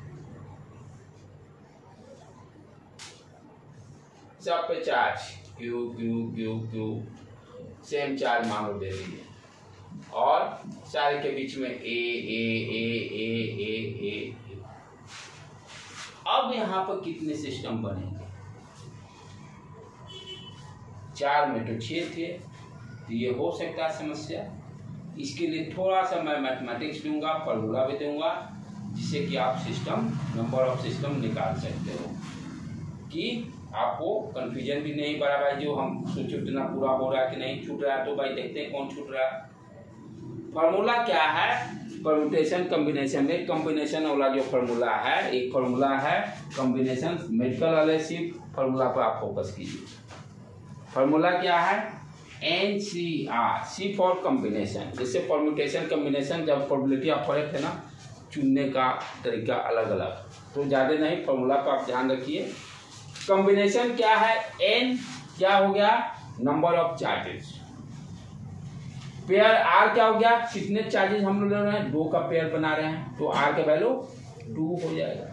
सब पे charge Q Q Q Q same charge मानो दे दीजिए और सारे के बीच में ए ए ए ए ए ए। अब यहाँ पर कितने सिस्टम बनेंगे, 4 में तो 6 थे, तो ये हो सकता है समस्या। इसके लिए थोड़ा सा मैं मैथमेटिक्स दूंगा, फॉर्मूला भी दूंगा, जिससे कि आप सिस्टम, नंबर ऑफ सिस्टम निकाल सकते हो, कि आपको कंफ्यूजन भी नहीं पड़ा भाई जो हम सोचे उतना पूरा हो रहा है कि नहीं छूट रहा है। तो भाई देखते हैं कौन छूट रहा है। फॉर्मूला क्या है, परम्यूटेशन कॉम्बिनेशन में कॉम्बिनेशन वाला जो फॉर्मूला है, एक फॉर्मूला है कॉम्बिनेशन, मेडिकल वाले सिर्फ फॉर्मूला पर आप फोकस कीजिए। फॉर्मूला क्या है, NCR, C फॉर कॉम्बिनेशन। जैसे परम्यूटेशन कॉम्बिनेशन जब प्रोबेबिलिटी आप पढ़े थे ना, चुनने का तरीका अलग अलग, तो ज़्यादा नहीं, फॉर्मूला पर आप ध्यान रखिए। कॉम्बिनेशन क्या है, N क्या हो गया, number of charges, pair R क्या हो गया, कितने चार्जेस हम लोग ले रहे हैं, 2 का पेयर बना रहे हैं, तो R का वैल्यू 2 हो जाएगा।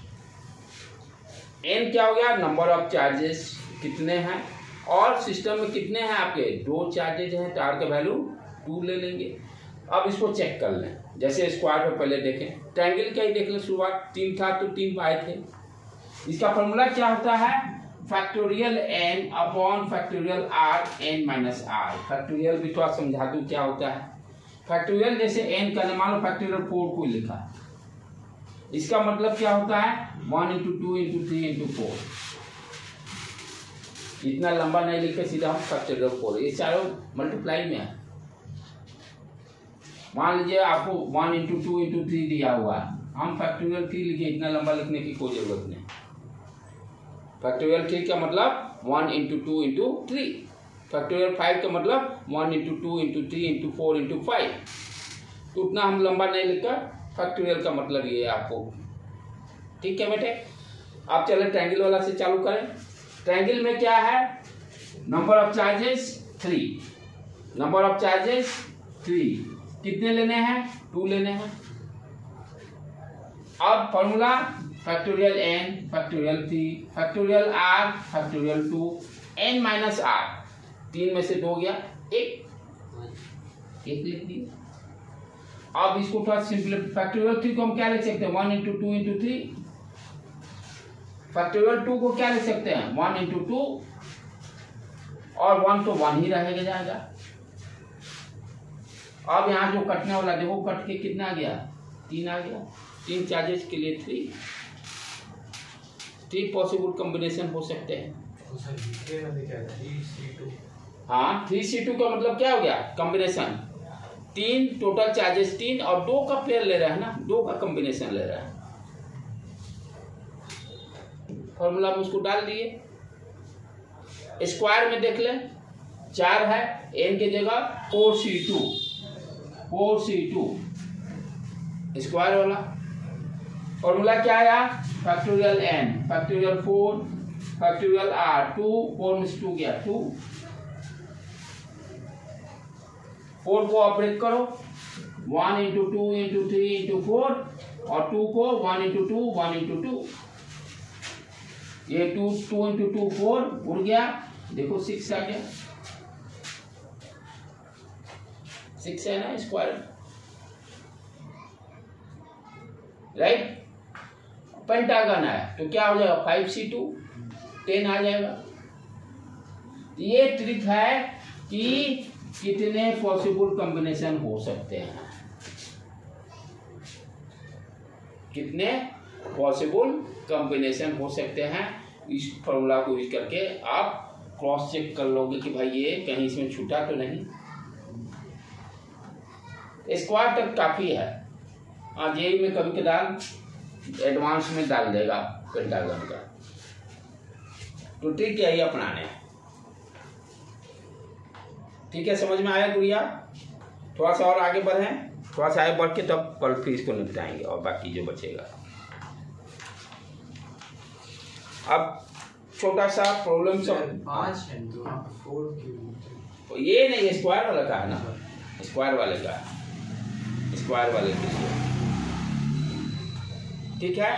N क्या हो गया, नंबर ऑफ चार्जेस कितने हैं, और सिस्टम में कितने हैं आपके, 2 चार्जेज हैं, तो R का वैल्यू 2 ले लेंगे। अब इसको चेक कर लें, जैसे स्क्वायर पे पहले देखें, ट्रायंगल का ही देख लें, शुरुआत 3 था तो 3 आए थे। इसका फॉर्मूला क्या होता है, factorial n upon factorial r n minus r। Factorial भी थोड़ा समझा दूं क्या होता है। फैक्टोरियल जैसे n का, मान लो फैक्टोरियल 4 को लिखा है, इसका मतलब क्या होता है, 1 इंटू 2 इंटू 3 इंटू 4। इतना लंबा नहीं लिखे, सीधा हम फैक्टोरियल 4, ये चारों मल्टीप्लाई में है। मान लीजिए आपको 1 इंटू 2 इंटू 3 दिया हुआ है, हम फैक्टोरियल 3 लिखे, इतना लंबा लिखने की कोई जरूरत नहीं। फैक्टोरियल 3 का मतलब 1 इंटू 2 इंटू 3, फैक्टोरियल 5 का मतलब 1 इंटू 2 इंटू 3 इंटू 4 इंटू 5। तो उतना हम लंबा नहीं लिखकर, फैक्टोरियल का मतलब ये है आपको, ठीक है बेटे। आप चले ट्रायंगल वाला से चालू करें। ट्रायंगल में क्या है, number of charges 3, number of charges 3, कितने लेने हैं, 2 लेने हैं। अब formula factorial n factorial 3 factorial r factorial 2 n minus r, 3 में से 2 गया, 1 लिख दिया। अब इसको थोड़ा सिंपल, फैक्टोरियल 3 को हम क्या लिख सकते हैं, 1 इंटू 2 इंटू 3। फैक्टोरियल 2 को क्या लिख सकते हैं, 1 इंटू 2, और 1 तो 1 ही रहेगा जाएगा। अब यहाँ जो कटने वाला देखो, कट के कितना आ गया, 3 आ गया। 3 चार्जेस के लिए 3 पॉसिबल कॉम्बिनेशन हो सकते हैं। हाँ, 3C2 का मतलब क्या हो गया, कॉम्बिनेशन, 3 टोटल चार्जेस 3 और 2 का पेयर ले रहा है ना, 2 का कॉम्बिनेशन ले रहा है। फॉर्मूला में उसको डाल दिए। स्क्वायर में देख लें, 4 है, n की जगह 4C2 स्क्वायर वाला। फॉर्मूला क्या आया, factorial n factorial 4 factorial r, 2 4 में से 2 गया 2, 4 को ऑपरेट करो, 1 इंटू 2 इंटू 3 इंटू 4, और 2 को 1 इंटू 2 1 इंटू 2, ये 2 इंटू 2 4 उड़ गया, देखो 6 आ गया, 6 है ना स्क्वायर। राइट। पेंटागन है तो क्या हो जाएगा 5c2 10 आ जाएगा। ये ट्रिक है कि कितने पॉसिबल कॉम्बिनेशन हो सकते हैं, कितने पॉसिबल कॉम्बिनेशन हो सकते हैं। इस फॉर्मूला को यूज करके आप क्रॉस चेक कर लोगे कि भाई ये कहीं इसमें छूटा तो नहीं। स्क्वायर तक काफी है। आज यही में कभी कदार एडवांस में डाल देगा पेंटागन का, तो ट्रिक यही अपनाने हैं। ठीक है, समझ में आया गुड़िया? थोड़ा सा और आगे बढ़ें, थोड़ा सा आगे बढ़ के तब कल फिर इसको निपटाएंगे और बाकी जो बचेगा। अब छोटा सा प्रॉब्लम सब 5 है तो 4 क्यों? ये नहीं, स्क्वायर वाला का है ना, स्क्वायर वाले का, स्क्वायर वाले के लिए। ठीक है,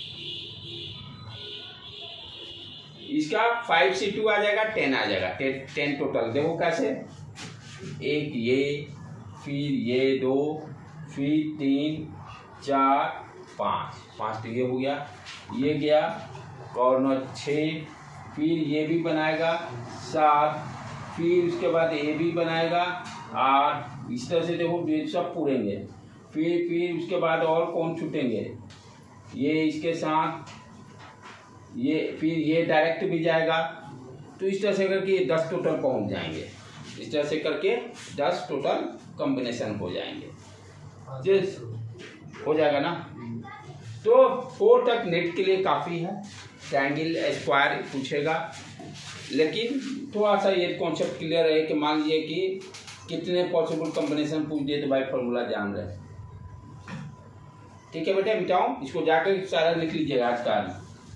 इसका 5c2 आ जाएगा, 10 आ जाएगा, 10 टोटल। देखो कैसे, एक ये, फिर ये 2, फिर 3 4 5 तो ये हो गया, ये गया कॉर्नर 6, फिर ये भी बनाएगा 7, फिर उसके बाद ये भी बनाएगा 8। इस तरह से देखो ये सब पूरेंगे। फिर उसके बाद और कौन छूटेंगे, ये इसके साथ ये, फिर ये डायरेक्ट भी जाएगा। तो इस तरह से करके 10 टोटल पहुंच जाएंगे। इस तरह से करके 10 टोटल कॉम्बिनेशन हो जाएंगे, जिस हो जाएगा ना। तो 4 तक नेट के लिए काफ़ी है। ट्रायंगल स्क्वायर पूछेगा, लेकिन थोड़ा सा ये कॉन्सेप्ट क्लियर है कि मान लीजिए कि कितने पॉसिबल कॉम्बिनेशन पूछ दिए तो भाई फॉर्मूला जान रहे। ठीक है बेटा, मिटाओ इसको, जाकर सारा लिख लीजिएगा आज का।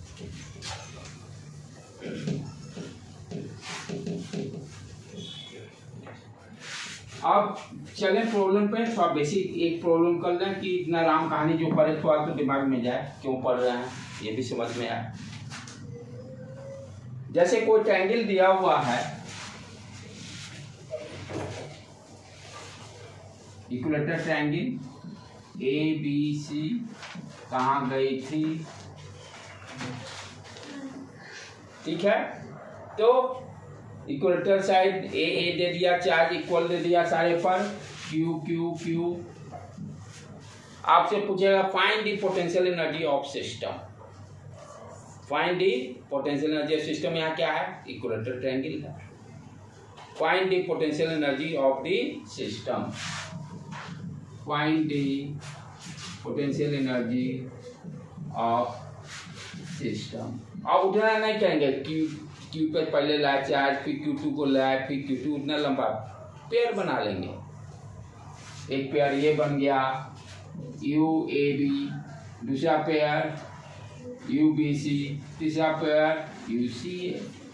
अब चलें प्रॉब्लम पे। थोड़ा बेसिक एक प्रॉब्लम कर लें कि इतना राम कहानी जो पढ़े थोड़ा तो दिमाग में जाए, क्यों पढ़ रहे हैं ये भी समझ में आए। जैसे कोई ट्रायंगल दिया हुआ है, इक्विलेटरल ट्रायंगल ABC, कहाँ गई थी? ठीक है, तो इक्वेटर साइड ए दे दिया, चार्ज इक्वल दे दिया सारे पर, Q। आपसे पूछेगा find the potential energy of system. Find the potential energy of system, यहाँ क्या है, इक्वेटर ट्रायंगल है। Find the potential energy of the system, find the potential energy of system. अब उठना नहीं कहेंगे, क्यू पे पहले लाए चार्ज, फिर Q2 को लाए, फिर Q2, उतना लंबा पेयर बना लेंगे। एक पेयर ये बन गया UAB, दूसरा पेयर UBC, तीसरा पेयर UCA।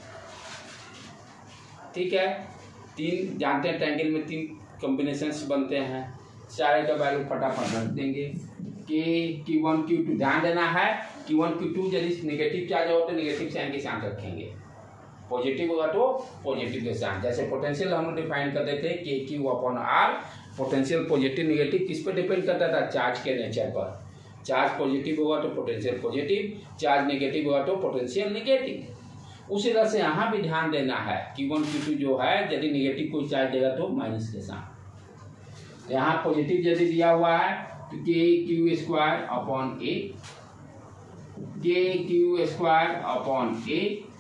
ठीक है, 3 जानते हैं ट्रायंगल में 3 कॉम्बिनेशंस बनते हैं। सारे का वैल्यू फटाफट रख देंगे कि Q1 Q2, ध्यान देना है Q1 Q2 यदि नेगेटिव चार्ज हो तो नेगेटिव साइन के साथ रखेंगे, पॉजिटिव होगा तो पॉजिटिव के साथ। जैसे पोटेंशियल हम लोग डिफाइन कर देते हैं KQ/R। पोटेंशियल पॉजिटिव नेगेटिव किस पर डिपेंड करता था, चार्ज के नेचर पर। चार्ज पॉजिटिव होगा तो पोटेंशियल पॉजिटिव, चार्ज नेगेटिव होगा तो पोटेंशियल नेगेटिव। उसी तरह से यहाँ भी ध्यान देना है, Q1 Q2 जो है यदि नेगेटिव कोई चार्ज देगा तो माइनस के साथ। यहाँ पॉजिटिव यदि दिया हुआ है तो KQ²/A, KQ²/A,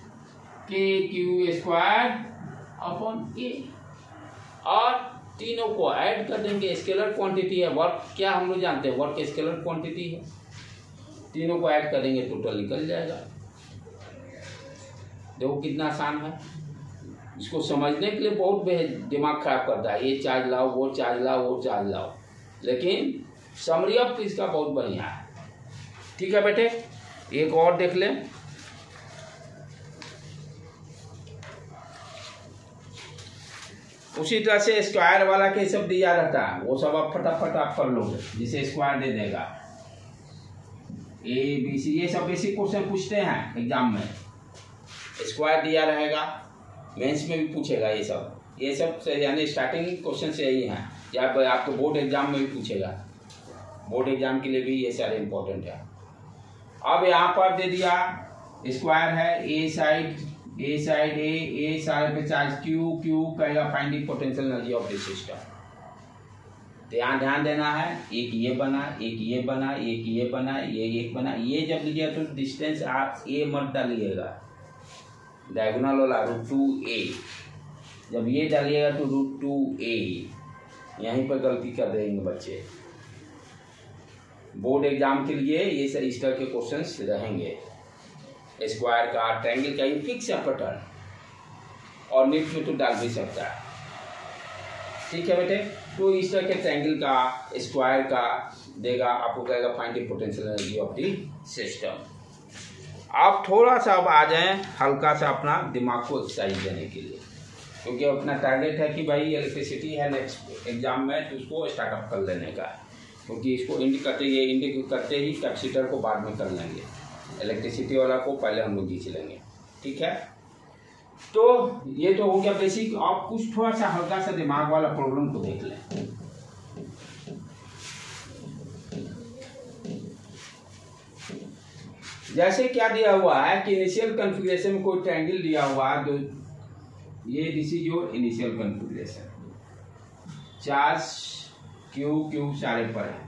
KQ²/A, और तीनों को ऐड कर देंगे। स्केलर क्वांटिटी है, वर्क क्या हम लोग जानते हैं, वर्क स्केलर क्वांटिटी है। तीनों को ऐड करेंगे, टोटल निकल जाएगा। देखो कितना आसान है। इसको समझने के लिए बहुत दिमाग खराब करता है, ये चार्ज लाओ, वो चार्ज लाओ, वो चार्ज लाओ, लेकिन समरी ऑफ इसका बहुत बढ़िया है। ठीक है बेटे, एक और देख लें। उसी तरह से स्क्वायर वाला के सब दिया रहता है, वो सब आप फटाफट आप कर लोगे, जिसे स्क्वायर दे देगा। ABC ये सब बेसिक क्वेश्चन पूछते हैं एग्जाम में, स्क्वायर दिया रहेगा, मेंस में भी पूछेगा ये सब यानी स्टार्टिंग क्वेश्चन से यही है, या आपको बोर्ड एग्जाम में भी पूछेगा। बोर्ड एग्जाम के लिए भी ये सारे इंपॉर्टेंट है। अब यहाँ पर दे दिया स्क्वायर है, ए साइड ए साइड पे चार्ज क्यू कहेगा find the potential energy of the system. तो यहाँ ध्यान देना है, एक ये बना, एक ये बना, एक ये बना, ये एक बना। ये जब लीजिएगा तो डिस्टेंस आप ए मत डालिएगा, डायगोनल वाला √2a। जब ये डालिएगा तो √2a, यहीं पर गलती कर देंगे बच्चे। बोर्ड एग्जाम के लिए ये सर इस तरह के क्वेश्चंस रहेंगे। स्क्वायर का, ट्रायंगल का, ये फिक्स है पैटर्न, और नीट में तो डाल भी सकता है। ठीक है बेटे, तो इस तरह के ट्रायंगल का, स्क्वायर का देगा, आपको कहेगा find the potential energy of the system. आप थोड़ा सा अब आ जाएं हल्का सा अपना दिमाग को एक्सरसाइज देने के लिए, क्योंकि अपना टारगेट है कि भाई इलेक्ट्रिसिटी है नेक्स्ट एग्जाम में, तो उसको स्टार्टअप कर लेने का, क्योंकि इसको इंड करते ही कैपेसिटर को बाद में कर लेंगे, इलेक्ट्रिसिटी वाला को पहले हम लोग खींच लेंगे। ठीक है, तो ये तो हो गया बेसिक। आप कुछ थोड़ा सा हल्का सा दिमाग वाला प्रॉब्लम को देख लें। जैसे क्या दिया हुआ है कि इनिशियल कॉन्फ़िगरेशन में कोई ट्रायंगल दिया हुआ है, तो ये this is your initial configuration. Charge Q सारे पर है,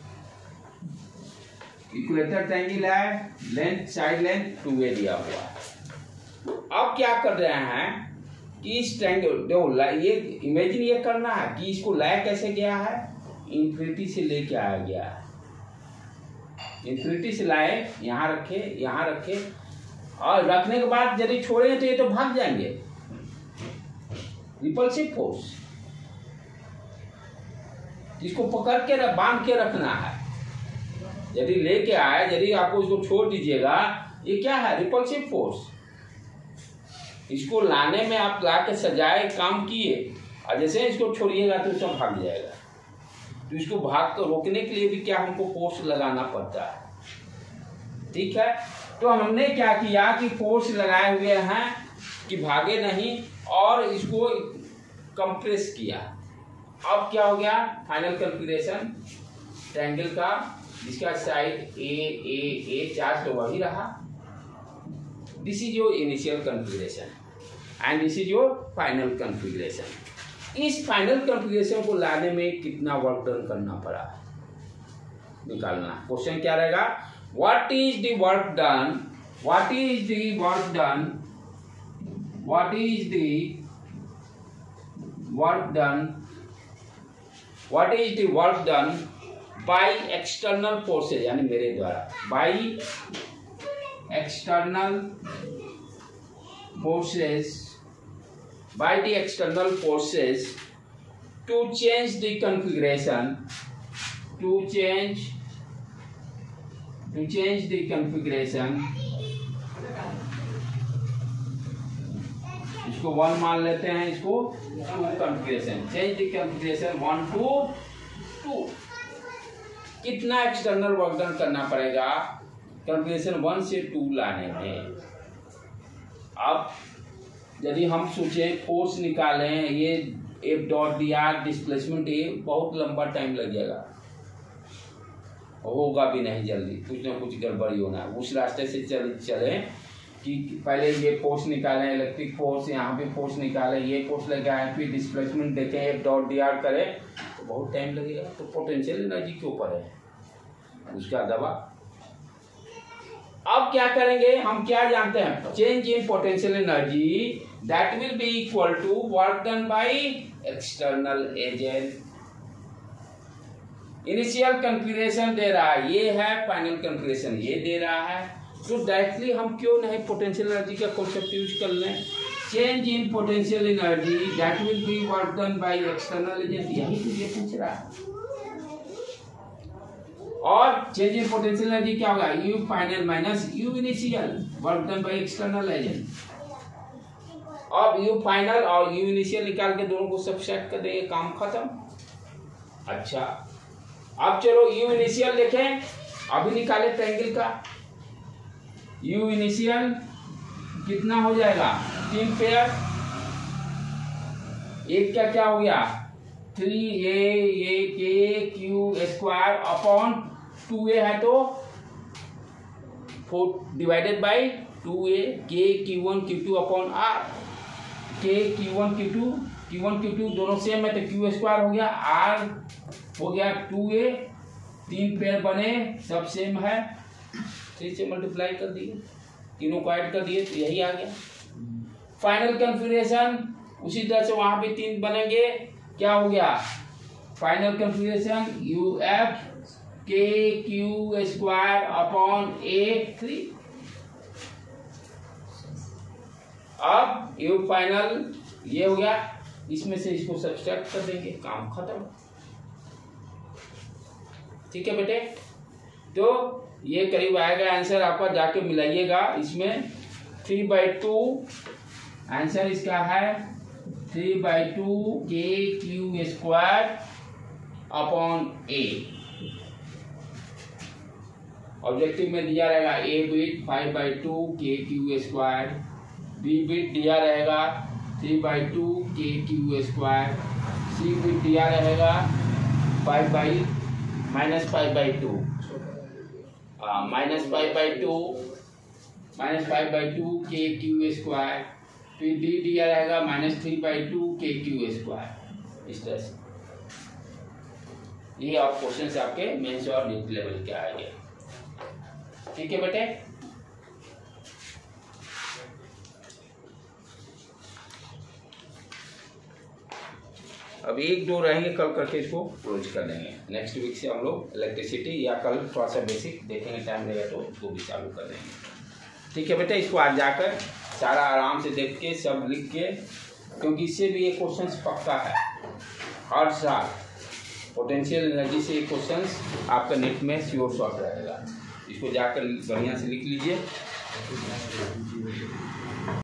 इक्वेटर ट्रायंगल है, लेंथ साइड लेंथ 2a दिया हुआ है। अब क्या कर रहे हैं कि इस ट्रायंगल ये इमेजिन ये करना है कि इसको लाया कैसे गया है, इंफिनिटी से लेके आया गया है। इंफिनिटी से लाए, यहाँ रखे, और रखने के बाद यदि छोड़े तो ये तो भाग जाएंगे, रिपल्सिव फोर्स। इसको पकड़ के बांध के रखना है। यदि लेके आए, यदि आपको इसको छोड़ दीजिएगा, ये क्या है, रिपल्सिव फोर्स। इसको लाने में आप ला के सजाए काम किए, और जैसे इसको छोड़िएगा तो सब भाग जाएगा। तो इसको भाग को रोकने के लिए भी क्या हमको फोर्स लगाना पड़ता है। ठीक है, तो हमने क्या किया कि फोर्स लगाए हुए हैं कि भागे नहीं, और इसको कंप्रेस किया। अब क्या हो गया, फाइनल कॉन्फ़िगरेशन ट्रायंगल का, जिसका साइड ए चार्ज तो वही रहा। This is your initial configuration and this is your final configuration. इस फाइनल कॉन्फ़िगरेशन को लाने में कितना वर्क डन करना पड़ा निकालना। क्वेश्चन क्या रहेगा, what is the work done, what is the work done, what is the work done, what is the work done by external forces, यानी मेरे द्वारा, by external forces, by the external forces to change the configuration, to change the configuration। इसको 1 मान लेते हैं, इसको 2 configuration, change the configuration 1 to 2। कितना external work done करना पड़ेगा कॉन्फ़िगरेशन 1 से 2 लाने में। अब यदि हम सोचें फोर्स निकालें, ये F.dr डिस्प्लेसमेंट, ये बहुत लंबा टाइम लग जाएगा, होगा भी नहीं जल्दी, कुछ ना कुछ गड़बड़ी होना है। उस रास्ते से चले कि पहले ये फोर्स निकालें, इलेक्ट्रिक फोर्स, यहाँ पे फोर्स निकालें, ये फोर्स लगाएं, फिर डिस्प्लेसमेंट देखें, F.dr करें, तो बहुत टाइम लगेगा। तो पोटेंशियल एनर्जी के ऊपर है उसका दवा। अब क्या करेंगे, हम क्या जानते हैं, change in potential energy that will be equal to work done by external agent. Initial configuration दे रहा है, ये है, फाइनल कॉन्फ़िगरेशन ये दे रहा है, तो डायरेक्टली हम क्यों नहीं पोटेंशियल एनर्जी का कॉन्सेप्ट यूज कर लें। Change in potential energy that will be work done by external agent, यही तो ये पूछ रहा है। और चेंज इन पोटेंशियल एनर्जी क्या होगा, U final minus U initial, work done by external agent. अब यू फाइनल और यू इनिशियल निकाल के दोनों को सब्ट्रैक्ट कर देंगे, काम खत्म। अच्छा, अब चलो यू इनिशियल देखें, अभी निकाले ट्रायंगल का। यू इनिशियल कितना हो जाएगा, 3 पेयर, एक क्या क्या हो गया 3a ये के क्यू स्क्वायर अपॉन 2a है तो 4 डिवाइडेड बाई 2a के Q1 Q2 अपॉन R के Q1 Q2 दोनों सेम है तो क्यू स्क्वायर हो गया, R हो गया 2a, 3 पेयर बने सब सेम है, 3 से मल्टीप्लाई कर दिए, तीनों को ऐड कर दिए तो यही आ गया फाइनल कन्फिगरेशन। उसी तरह से वहां भी 3 बनेंगे, क्या हो गया फाइनल कन्फिगरेशन UF के क्यू स्क्वायर अपॉन A3। अब यू फाइनल ये हो गया, इसमें से इसको सब्सट्रैक्ट कर देंगे, काम खत्म। ठीक है बेटे, तो ये करीब आएगा आंसर आपका, जाके मिलाइएगा इसमें 3/2 आंसर इसका है 3/2 के Q square upon A। Objective में दिया रहेगा A बिट 5/2 के क्यू स्क्वायर, B बिट दिया रहेगा 3/2 के क्यू स्क्वायर, C बिट दिया रहेगा -5/2 -5/2 के क्यू स्क्वायर, फिर D दिया रहेगा -3/2 के क्यू स्क्वायर। इस तरह से ये आप क्वेश्चन आपके मेंस और नीट लेवल के आएंगे। ठीक है बेटे, अब 1-2 रहेंगे, कल करके इसको क्लोज कर देंगे। नेक्स्ट वीक से हम लोग इलेक्ट्रिसिटी या कल थोड़ा सा बेसिक देखेंगे, टाइम रहेगा तो वो भी चालू कर देंगे। ठीक है बेटा, इसको आज जाकर सारा आराम से देख के सब लिख के, क्योंकि इससे भी ये क्वेश्चन पक्का है, हर साल पोटेंशियल एनर्जी से ये क्वेश्चन आपका नेट में श्योर शॉर्ट रहेगा। इसको जाकर बढ़िया से लिख लीजिए।